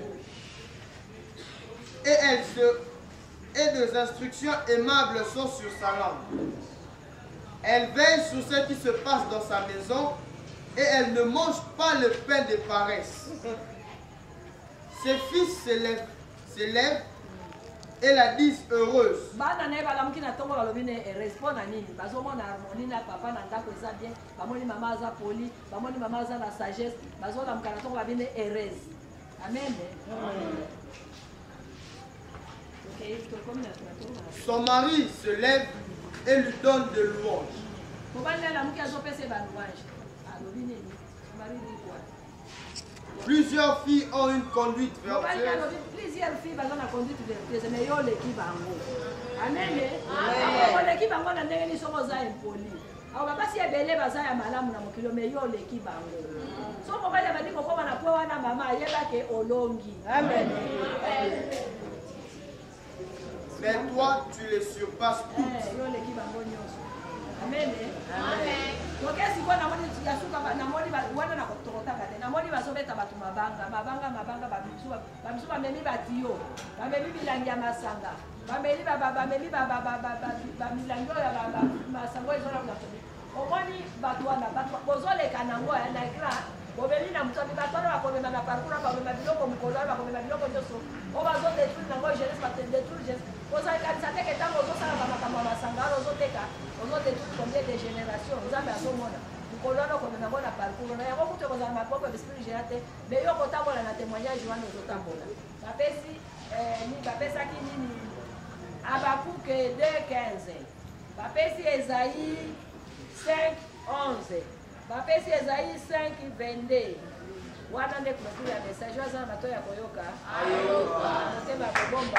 Et des instructions aimables sont sur sa langue. Elle veille sur ce qui se passe dans sa maison et elle ne mange pas le pain de paresse. Ses fils s'élèvent et la disent heureuse. Amen. Son mari se lève et lui donne de louanges. Plusieurs filles ont une conduite vertueuse. Plusieurs filles ont une conduite vertueuse, mais yo leki bango. Amen. Leki bango na ndenge ni soko za impoli. Awa basi ebele baza ya malamu na mokilo mais yo leki bango. So mobali abandi kokoma na kwa wana mama ayebake olongi. Amen. Mais toi, tu les surpasses toutes. Amen. Amen. Donc si quoi na moni yasuka na moni wana na kotokota kate na moni bazobeta batu mabanga babisuba memi batiyo bamemi bilangi ya masanga bamemi milangi ya masango ezola na tobi omoni batu wana batu bozoleka nango na ekran bobeli na mutu batwana bakomema na parcours bakomema biloko mokolo bakomema biloko nyonso o bazodetruire nango jeunesse batedetruire jeunesse ozakanisa teke ntango ozosala bamakambo ya masanga wana ozoteka ozodetruire combien de génération nzambe azomona mokolo wana okomema yango na parcours na yango kutu ekozala maboko ya esprit géant te me yo kotambola na témoignage wana ozotambola bapesaki nini Abakuke 2:15 bapesi Esaïe 5:11. Bapesi Esaïe 5:22. Wana nde clôture ya message waza na bato ya koyoka. Ayoka. Motema kobomba.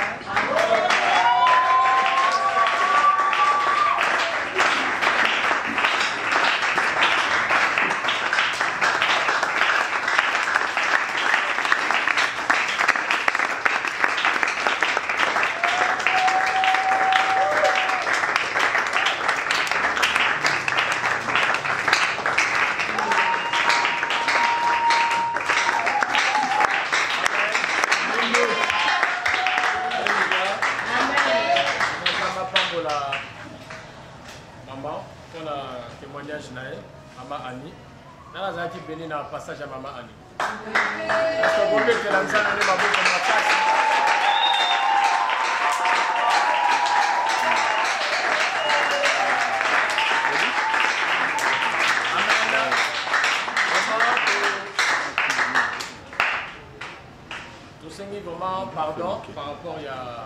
Maman Annie. Dans la zone qui bénit dans le passage à Maman Annie. Parce que vous voulez que la maison de ma bouche comme la place. Nous sommes vraiment pardon par rapport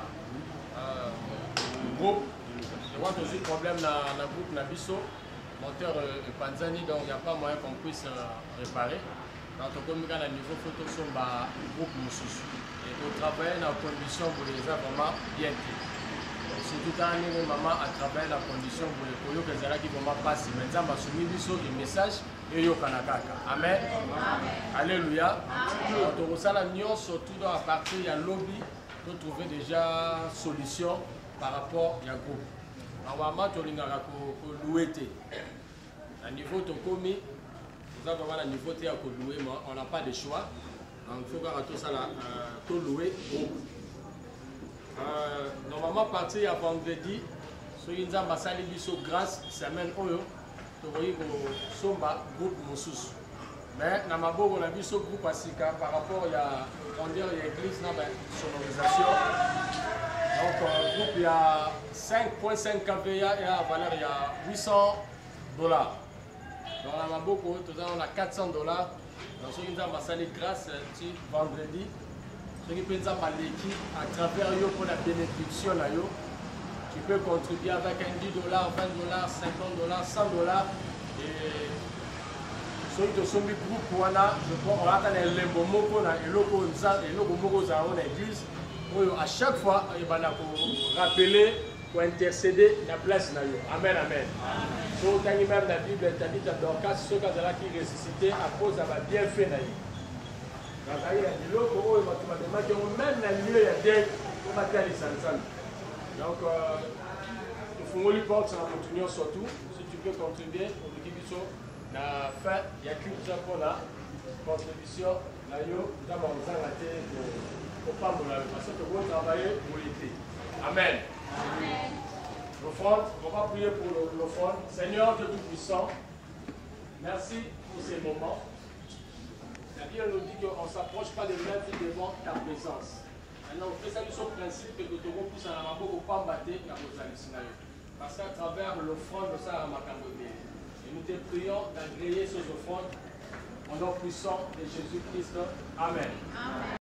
au groupe. Je vois que j'ai un problème dans le groupe Nabiso. Moteur Panzani, donc il n'y a pas moyen qu'on puisse réparer. Quand on communique à niveau photo sur le groupe Moussous. Et on travaille dans les conditions pour les vraiment bien pris. Si tout à l'heure, maman a travaillé dans les conditions pour les polio que Zara qui vont passer. Maintenant, on va soumettre le message et yo kanakaka. Amen. Alléluia. Donc on a surtout dans la partie il y a lobby pour trouver déjà solution par rapport au groupe. Normalement, tu as loué. À niveau de commis, vous avez vraiment un niveau de louer, mais on n'a pas de choix. Donc, il faut que tout ça louer. Normalement, partir à vendredi, sur une ambassade de grâce, semaine oyo, tu vois que somba groupe Moussous. Mais dans ma boue, on a vu ce groupe Asika par rapport à l'église dans la sonorisation. Donc, le groupe, il y a 5.5 kVA et la valeur, il y a $800. Donc, on a beaucoup, on a $400. Donc, ceux qui ont passé grâce vendredi, ceux qui peuvent passer l'équipe à travers eux pour la bénédiction, tu peux contribuer avec $10, $20, $50, $100. Et ceux qui sont mis groupe, je crois qu'on a un lembo moko et l'eau dans l'église. À chaque fois, il va rappeler pour intercéder la place. Amen, amen. Donc, quand même la Bible, tu as dit que ceux qui ont ressuscité à cause de la bienfait. Donc, il y a des locaux où ils ont même la lieu, il y a des donc, il faut lui porter en continuant surtout. Si tu peux contribuer au Kibiso, la fin, il y a qu'une seule pour la contribution. Là, nous avons raté parce que vous travaillez pour l'été. Amen. L'offrande, on va prier pour l'offrande. Seigneur Dieu Tout-Puissant, merci pour ces moments. La Bible nous dit qu'on ne s'approche pas de même devant ta présence. Maintenant, on fait ça sur le principe que nous devons pousser à la main pour ne pas battre la Rosalie. Parce qu'à travers l'offrande, ça a ma cambrée. Et nous te prions d'agréer ces offrandes au nom puissant de Jésus-Christ. Amen. Amen.